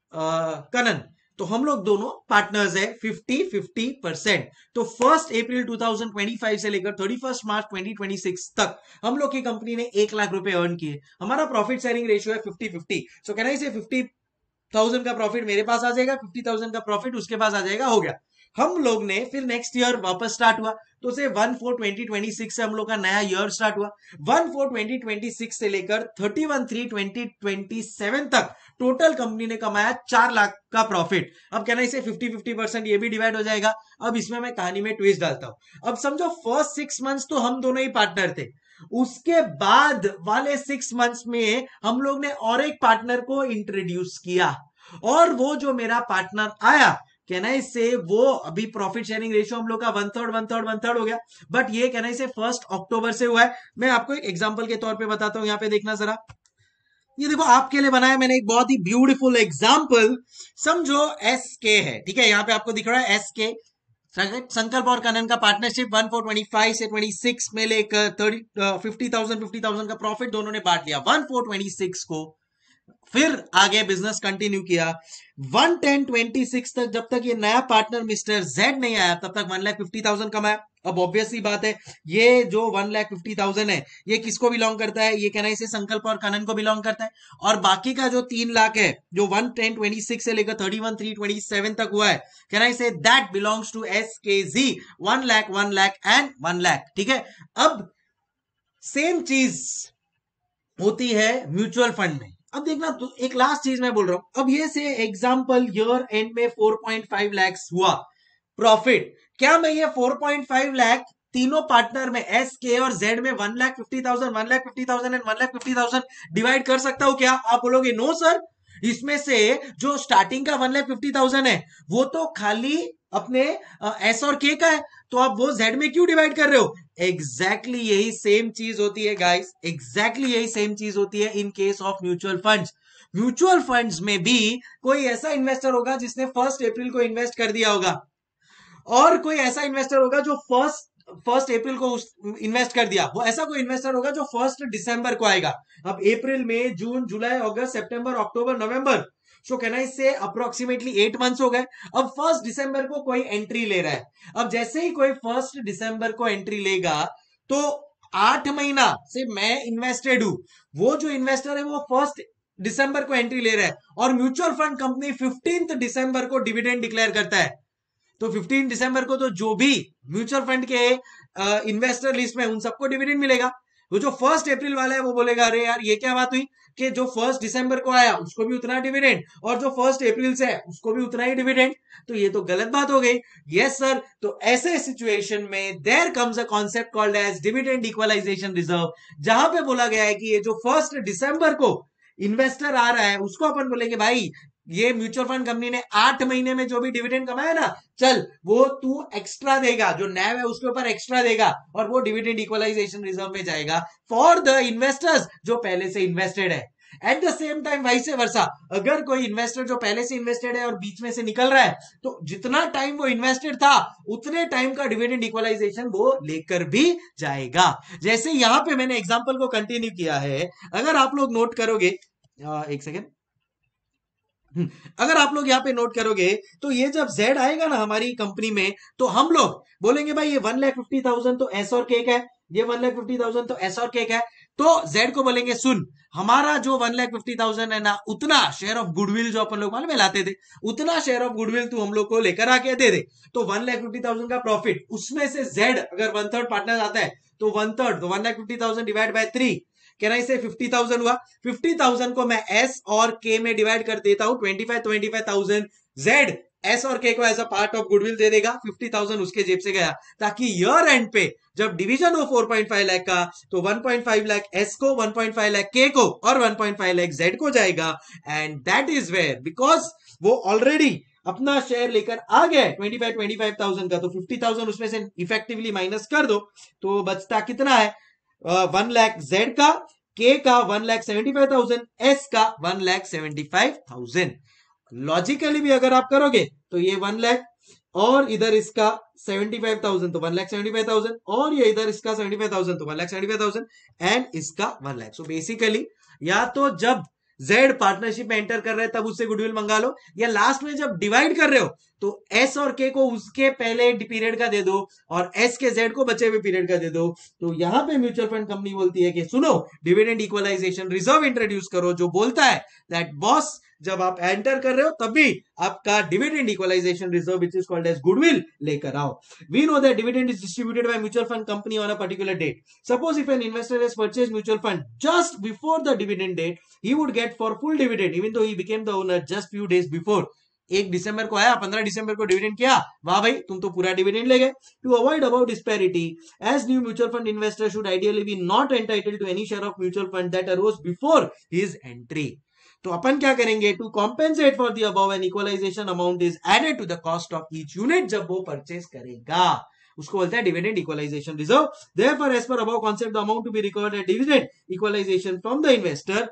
कनन, तो हम लोग दोनों पार्टनर्स है फिफ्टी फिफ्टी परसेंट। तो first April two thousand twenty five से लेकर thirty first March twenty twenty six तक हम लोग की कंपनी ने एक लाख रुपए अर्न किए। हमारा प्रॉफिट शेयरिंग रेशियो है fifty fifty. So can I say fifty thousand का प्रॉफिट मेरे पास आ जाएगा, फिफ्टी थाउजेंड का प्रॉफिट उसके पास आ जाएगा, हो गया। हम लोग ने फिर नेक्स्ट ईयर वापस स्टार्ट हुआ, तो say one four twenty twenty six से हम लोग का नया ईयर स्टार्ट हुआ। One four twenty twenty six से लेकर thirty one three twenty twenty seven तक टोटल कंपनी ने कमाया चार लाख का प्रॉफिट। अब कहना इसे फिफ्टी फिफ्टी परसेंट ये भी डिवाइड हो जाएगा। अब इसमें मैं कहानी में ट्विस्ट डालता हूं। अब समझो फर्स्ट सिक्स मंथ्स तो हम दोनों ही पार्टनर थे, उसके बाद वाले सिक्स मंथ्स में हम लोग ने और एक पार्टनर को इंट्रोड्यूस किया, और वो जो मेरा पार्टनर आया कहना इससे वो अभी प्रॉफिट शेयरिंग रेशियो हम लोग का one third one third one third हो गया, बट ये कहना इसे फर्स्ट अक्टूबर से हुआ है। मैं आपको एक एग्जांपल के तौर पे बताता हूं, यहाँ पे देखना जरा, ये देखो आपके लिए बनाया मैंने एक बहुत ही ब्यूटीफुल एग्जांपल। समझो एस के है, ठीक है, यहाँ पे आपको दिख रहा है एस के, संकल्प और कनन का partnership one four twenty five से ट्वेंटी सिक्स में लेकर thirty fifty thousand fifty thousand का प्रॉफिट दोनों ने बांट लिया। वन फोर ट्वेंटी सिक्स को फिर आगे बिजनेस कंटिन्यू किया वन टेन ट्वेंटी सिक्स तक, जब तक ये नया पार्टनर मिस्टर जेड नहीं आया तब तक वन लाख फिफ्टी थाउजेंड कमाया। अब ऑब्वियसली बात है ये जो वन लाख फिफ्टी थाउजेंड है ये किसको बिलोंग करता है, ये कहना इसे संकल्प और कनन को बिलोंग करता है। और बाकी का जो तीन लाख है जो वन टेन ट्वेंटी सिक्स से लेकर thirty one three twenty seven तक हुआ है, कहना इसे that belongs to S K G, one lakh one lakh and one lakh. ठीक है, अब सेम चीज होती है म्यूचुअल फंड में। अब देखना तो एक लास्ट चीज मैं बोल रहा हूं, अब ये से एग्जांपल ईयर एंड में फोर पॉइंट फाइव लाख हुआ प्रॉफिट, क्या मैं ये फोर पॉइंट फाइव लाख तीनों पार्टनर में एस के और जेड में one lakh fifty thousand one lakh fifty thousand and one lakh fifty thousand divide कर सकता हूं क्या? आप बोलोगे नो सर, इसमें से जो स्टार्टिंग का वन लाख फिफ्टी थाउजेंड है वो तो खाली अपने एस और के का है, तो आप वो जेड में क्यों डिवाइड कर रहे हो? एग्जैक्टली exactly यही सेम चीज होती है गाइस, एग्जैक्टली exactly यही सेम चीज होती है in case of mutual funds. Mutual funds में भी कोई ऐसा इन्वेस्टर होगा जिसने फर्स्ट अप्रैल को इन्वेस्ट कर दिया होगा, और कोई ऐसा इन्वेस्टर होगा जो फर्स्ट फर्स्ट अप्रैल को इन्वेस्ट कर दिया, वो ऐसा कोई इन्वेस्टर होगा जो फर्स्ट दिसंबर को आएगा। अब अप्रैल, मई, जून, जुलाई, अगस्त, सितंबर, अक्टूबर, नवंबर, सो कैन आई से अप्रोक्सीमेटली एट मंथ्स हो गए। अब फर्स्ट दिसंबर को कोई एंट्री ले रहा है। अब जैसे ही कोई फर्स्ट दिसंबर को एंट्री लेगा तो आठ महीना से मैं इन्वेस्टेड हूं, वो जो इन्वेस्टर है वो फर्स्ट दिसंबर को एंट्री ले रहा है, और म्यूचुअल फंड कंपनी फिफ्टींथ दिसंबर को डिविडेंड डिक्लेयर करता है। तो फिफ्टीन दिसंबर को तो जो भी म्यूचुअल फंड के इन्वेस्टर लिस्ट में उन सबको डिविडेंड मिलेगा। वो जो फर्स्ट अप्रैल वाला है वो बोलेगा अरे यार ये क्या बात हुई कि जो फर्स्ट दिसंबर को आया उसको भी उतना डिविडेंड, और जो फर्स्ट अप्रैल से है उसको भी उतना ही डिविडेंड, तो ये तो गलत बात हो गई। यस सर, तो ऐसे सिचुएशन में there comes a concept called as dividend equalisation reserve, जहां पे बोला गया है कि ये जो फर्स्ट दिसंबर को इन्वेस्टर आ रहा है उसको अपन बोलेंगे भाई ये म्यूचुअल फंड कंपनी ने आठ महीने में जो भी डिविडेंड कमाया ना, चल वो तू एक्स्ट्रा देगा, जो नैव है उसके ऊपर एक्स्ट्रा देगा, और वो डिविडेंड इक्वलाइजेशन रिजर्व में जाएगा फॉर द इन्वेस्टर्स जो पहले से इन्वेस्टेड है। At the same time vice versa, अगर कोई इन्वेस्टर जो पहले से इन्वेस्टेड है और बीच में से निकल रहा है, तो जितना टाइम वो इन्वेस्टेड था उतने टाइम का डिविडेंड इक्वलाइजेशन वो लेकर भी जाएगा। जैसे यहां पे मैंने एग्जांपल को कंटिन्यू किया है, अगर आप लोग नोट करोगे, आ, एक सेकेंड, अगर आप लोग यहाँ पे नोट करोगे तो ये जब जेड आएगा ना हमारी कंपनी में, तो हम लोग बोलेंगे भाई ये वन लाख फिफ्टी थाउजेंड तो एस और केक है, ये वन लाख फिफ्टी थाउजेंड तो एस और केक है, तो जेड को बोलेंगे सुन हमारा जो वन लाख फिफ्टी थाउजेंड है ना, उतना शेयर ऑफ गुडविल जो अपन लोग मालूम है लाते थे, उतना शेयर ऑफ गुडविल तू हम लोग को लेकर आके दे दे। तो वन लाख फिफ्टी थाउजेंड का प्रॉफिट, उसमें से जेड अगर वन थर्ड पार्टनर आता है तो वन थर्ड, तो one lakh fifty thousand divide by three, can I say fifty thousand हुआ। फिफ्टी थाउजेंड को मैं एस और के में डिवाइड कर देता हूं, twenty five twenty five thousand Z S और के को as a part of goodwill दे देगा, फिफ्टी थाउजेंड उसके जेब से गया, ताकि ईयर एंड पे जब डिवीजन हो फोर पॉइंट फाइव लाख का, तो one point five lakh S को, one point five lakh K को, और one point five lakh Z को जाएगा। And that is where, because वो ऑलरेडी अपना शेयर लेकर आ गया twenty five twenty five thousand का, तो फिफ्टी थाउजेंड उसमें से इफेक्टिवली माइनस कर दो, तो बचता कितना है, वन लाख जेड का, के का one lakh seventy five thousand, S का one lakh seventy five thousand. Logically भी अगर आप करोगे तो ये वन लाख और इधर इसका सेवेंटी फाइव थाउजेंड, तो one lakh seventy five thousand, और ये इधर इसका सेवेंटी फाइव थाउजेंड, तो one lakh seventy five thousand, and इसका वन लाख। सो बेसिकली या तो जब जेड पार्टनरशिप में एंटर कर रहे हैं तब उससे गुडविल मंगा लो, या लास्ट में जब डिवाइड कर रहे हो तो एस और के को उसके पहले पीरियड का दे दो, और एस के जेड को बचे हुए पीरियड का दे दो। तो यहां पे म्यूचुअल फंड कंपनी बोलती है कि सुनो डिविडेंड इक्वलाइजेशन रिजर्व इंट्रोड्यूस करो, जो बोलता है दैट बॉस जब आप एंटर कर रहे हो तभी आपका dividend equalisation reserve which is called as goodwill लेकर आओ। We know that dividend is distributed by mutual fund company on a particular date. Suppose if an investor has purchased mutual fund just before the dividend date, he would get for full dividend even though he became the owner just few days before। एक दिसंबर को आया, पंद्रह दिसंबर को डिविडेंड किया, वाह भाई तुम तो पूरा डिविडेंड ले गए। To avoid about disparity, as new mutual fund investor should ideally be not entitled to any share of mutual fund that arose before his entry. तो अपन क्या करेंगे, to compensate for the above an equalization amount is added to the cost of each unit, जब वो परचेज करेगा उसको बोलते हैं dividend equalisation reserve. Therefore as per above concept the amount to be recovered eight dividend equalization from the investor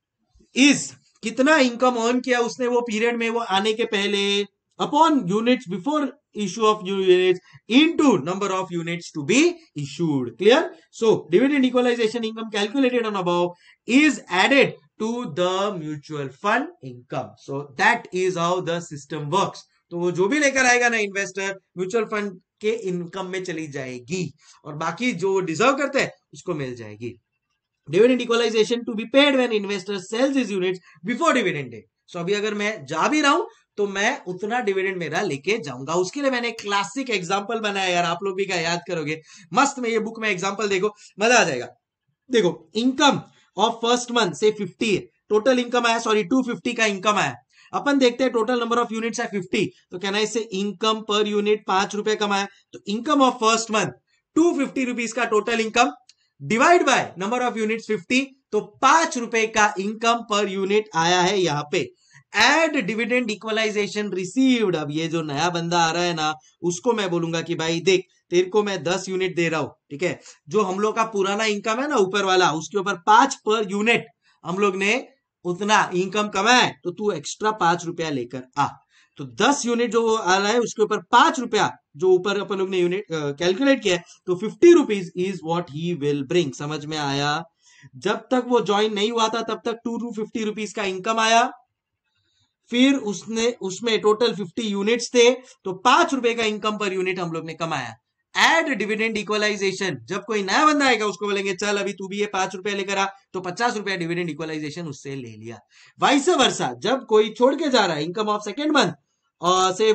is, कितना इनकम अर्न किया उसने वो पीरियड में, वो आने के पहले, upon units before issue of units into number of units to be issued. Clear? So dividend equalization income calculated on above is added to the mutual fund income. So that is how the system works. तो वो जो भी लेकर आएगा ना इन्वेस्टर, म्यूचुअल फंड के इनकम में चली जाएगी, और बाकी जो डिजर्व करते हैं उसको मिल जाएगी। Dividend equalization to be paid when investor sells his units before dividend day. So अभी अगर मैं जा भी रहा हूं तो मैं उतना डिविडेंड मेरा लेके जाऊंगा। उसके लिए मैंने क्लासिक एग्जांपल बनाया यार, आप लोग भी क्या याद करोगे, मस्त में ये बुक में एग्जांपल देखो, मजा आ जाएगा। देखो इनकम ऑफ फर्स्ट मंथ से फिफ्टी है, टोटल इनकम आया, सॉरी टू फिफ्टी का इनकम आया। अपन देखते हैं टोटल नंबर ऑफ यूनिट्स है फिफ्टी, तो कहना है इससे इनकम पर यूनिट पांच रुपए कमाया, तो income of first month two fifty rupees का total income divide by number of units fifty, तो पांच रुपए का इनकम पर यूनिट आया है यहां पे। एड डिविडेंड इक्वलाइजेशन रिसीव्ड, अब ये जो नया बंदा आ रहा है ना उसको मैं बोलूंगा कि भाई देख तेरे को मैं दस यूनिट दे रहा हूं, ठीक है, जो हम लोग का पुराना इनकम है ना ऊपर वाला, उसके ऊपर पांच पर यूनिट हम लोग ने उतना इनकम कमाए तो तू एक्स्ट्रा पांच रुपया लेकर आ। तो दस यूनिट जो आ रहा है उसके ऊपर पांच रुपया जो ऊपर अपन लोग ने यूनिट कैलकुलेट किया है, तो fifty rupees is what he will bring. समझ में आया? जब तक वो ज्वाइन नहीं हुआ था तब तक टू टू फिफ्टी रुपीज का इनकम आया, फिर उसने उसमें टोटल फिफ्टी यूनिट्स थे तो पांच रुपए का इनकम पर यूनिट हम लोग ने कमाया। एड डिविडेंड इक्वलाइजेशन, जब कोई नया बंदा आएगा उसको बोलेंगे चल अभी तू भी ये पांच रुपया लेकर आ, तो पचास रुपया डिविडेंड इक्वलाइजेशन उससे ले लिया। वाइस वर्सा, जब कोई छोड़ के जा रहा है इनकम ऑफ सेकेंड मंथ और से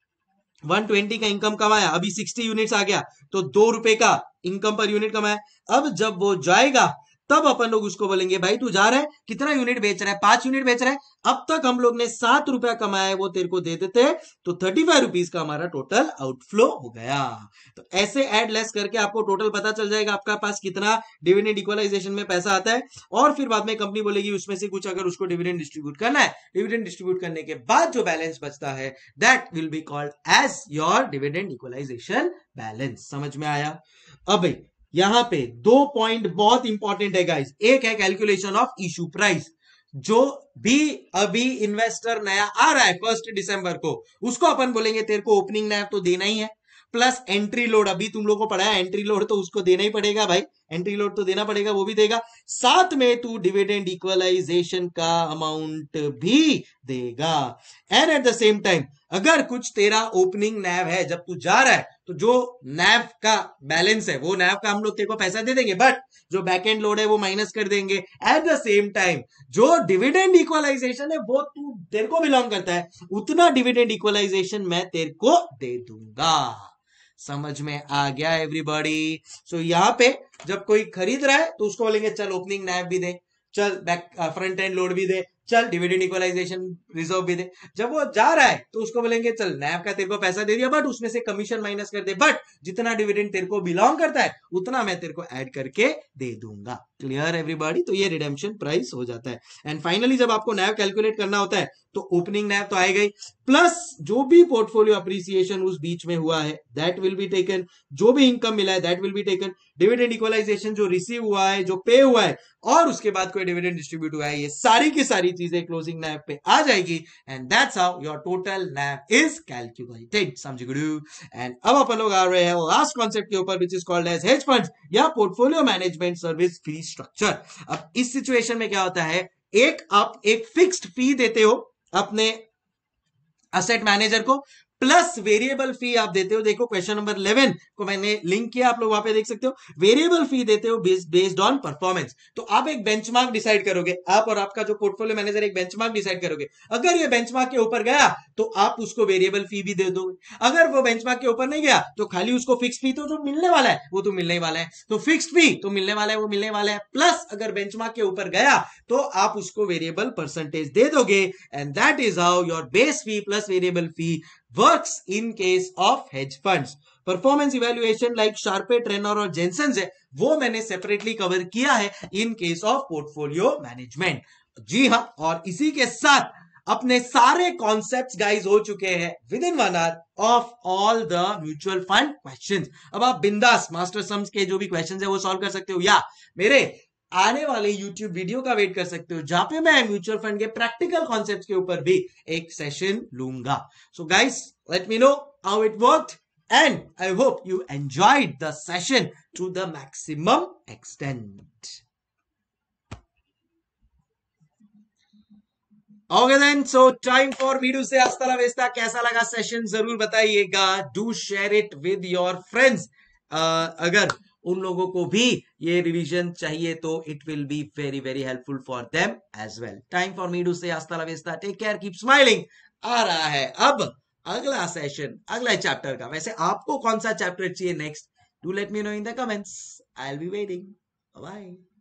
वन ट्वेंटी का इनकम कमाया, अभी सिक्सटी यूनिट्स आ गया तो दो रुपए का इनकम पर यूनिट कमाया। अब जब वो जाएगा तब अपन लोग उसको बोलेंगे भाई तू जा रहा है, कितना यूनिट बेच रहा है? पांच यूनिट बेच रहा है। अब तक हम लोग ने सात रुपया कमाया है वो तेरे को दे देते, तो थर्टी फाइव रुपीज का हमारा टोटल आउटफ्लो हो गया। तो ऐसे एड लेस करके आपको टोटल पता चल जाएगा आपका पास कितना डिविडेंड इक्वलाइजेशन में पैसा आता है। और फिर बाद में कंपनी बोलेगी उसमें से कुछ अगर उसको डिविडेंड डिस्ट्रीब्यूट करना है, डिविडेंड डिस्ट्रीब्यूट करने के बाद जो बैलेंस बचता है that will be called as your dividend equalization balance. समझ में आया? अब भाई यहां पे दो पॉइंट बहुत इंपॉर्टेंट है गाइस। एक है कैलकुलेशन ऑफ इशू प्राइस, जो भी अभी इन्वेस्टर नया आ रहा है फर्स्ट दिसंबर को, उसको अपन बोलेंगे तेरे को ओपनिंग नैव तो देना ही है, प्लस एंट्री लोड, अभी तुम लोगों को पढ़ा है एंट्री लोड तो उसको देना ही पड़ेगा भाई, एंट्री लोड तो देना पड़ेगा, वो भी देगा। साथ में तू डिविडेंड इक्वलाइजेशन का अमाउंट भी देगा। And at the same time अगर कुछ तेरा ओपनिंग नैव है जब तू जा रहा है तो जो नैव का बैलेंस है वो नैव का हम लोग तेरे को पैसा दे देंगे, बट जो बैक एंड लोड है वो माइनस कर देंगे। एट द सेम टाइम जो डिविडेंड इक्वलाइजेशन है वो तू तेरे को बिलोंग करता है, उतना डिविडेंड इक्वलाइजेशन मैं तेरे को दे दूंगा। समझ में आ गया एवरीबॉडी? सो यहाँ पे जब कोई खरीद रहा है तो उसको बोलेंगे चल ओपनिंग नैव भी दे, चल बैक फ्रंट एंड लोड भी दे, चल डिविडेंड इक्वलाइजेशन रिजर्व भी दे। जब वो जा रहा है तो उसको बोलेंगे चल नैव का तेरे को पैसा दे दिया बट उसमें से कमीशन माइनस कर दे, बट जितना डिविडेंड तेरे को बिलोंग करता है उतना मैं तेरे को ऐड करके दे दूंगा। Clear everybody? तो ये रिडेम्पशन प्राइस हो जाता है। एंड फाइनली जब आपको नैव कैलकुलेट करना होता है तो ओपनिंग नैव तो आएगा ही, प्लस जो भी पोर्टफोलियो अप्रिसिएशन उस बीच में हुआ है दैट विल बी टेकन, जो भी इनकम मिला है that will be taken, dividend equalization जो रिसीव हुआ है, जो पे हुआ है और उसके बाद कोई डिविडेंड डिस्ट्रीब्यूट हुआ है, ये सारी की सारी चीजें क्लोजिंग नैव पे आ जाएगी। And that's how your total NAV is calculated. समझ गुरु? एंड अब अपन लोग आ रहे हैं लास्ट कॉन्सेप्ट के ऊपर which is called as hedge funds या portfolio management service fee structure. अब इस सिचुएशन में क्या होता है, एक आप एक फिक्स्ड फी देते हो अपने असेट मैनेजर को, प्लस वेरिएबल फी आप देते हो। देखो क्वेश्चन नंबर इलेवन को मैंने लिंक किया, आप लोग वहां पे देख सकते हो। वेरिएबल फी देते हो बेस्ड ऑन परफॉर्मेंस। तो आप एक बेंचमार्क डिसाइड करोगे, आप और आपका जो पोर्टफोलियो मैनेजर एक बेंचमार्क डिसाइड करोगे। अगर ये बेंचमार्क के ऊपर गया तो आप उसको वेरिएबल फी भी दे दोगे, अगर वो बेंचमार्क के ऊपर नहीं गया तो खाली उसको फिक्स फी तो जो मिलने वाला है वो तो मिलने ही वाला है, तो फिक्स फी तो मिलने वाला है वो मिलने वाला है, प्लस अगर बेंचमार्क के ऊपर गया तो आप उसको वेरिएबल परसेंटेज दे दोगे। And that is how your base fee plus variable fee works in case of hedge funds. Performance evaluation like Sharpe, Treynor और जेनसन है वो मैंने सेपरेटली कवर किया है in case of portfolio management. जी हाँ, और इसी के साथ अपने सारे कॉन्सेप्ट्स गाइस हो चुके हैं within one hour of all the mutual fund questions. अब आप बिंदास मास्टर सम्स के जो भी क्वेश्चंस है वो सॉल्व कर सकते हो या मेरे आने वाले YouTube वीडियो का वेट कर सकते हो जहां पे मैं म्यूचुअल फंड के प्रैक्टिकल कॉन्सेप्ट्स के ऊपर भी एक सेशन लूंगा। So guys let me know how it worked and I hope you enjoyed the session to the maximum extent. Okay then, so time for me to say हस्ता ला वेस्ता। कैसा लगा सेशन जरूर बताइएगा, do share it with your friends. अगर उन लोगों को भी ये रिवीजन चाहिए तो it will be very very helpful for them as well. Time for me to say हस्ता ला वेस्ता, टेक केयर, कीप स्माइलिंग। आ रहा है अब अगला सेशन अगला चैप्टर का। वैसे आपको कौन सा चैप्टर चाहिए next, do let me know in the comments, I will be waiting. Bye.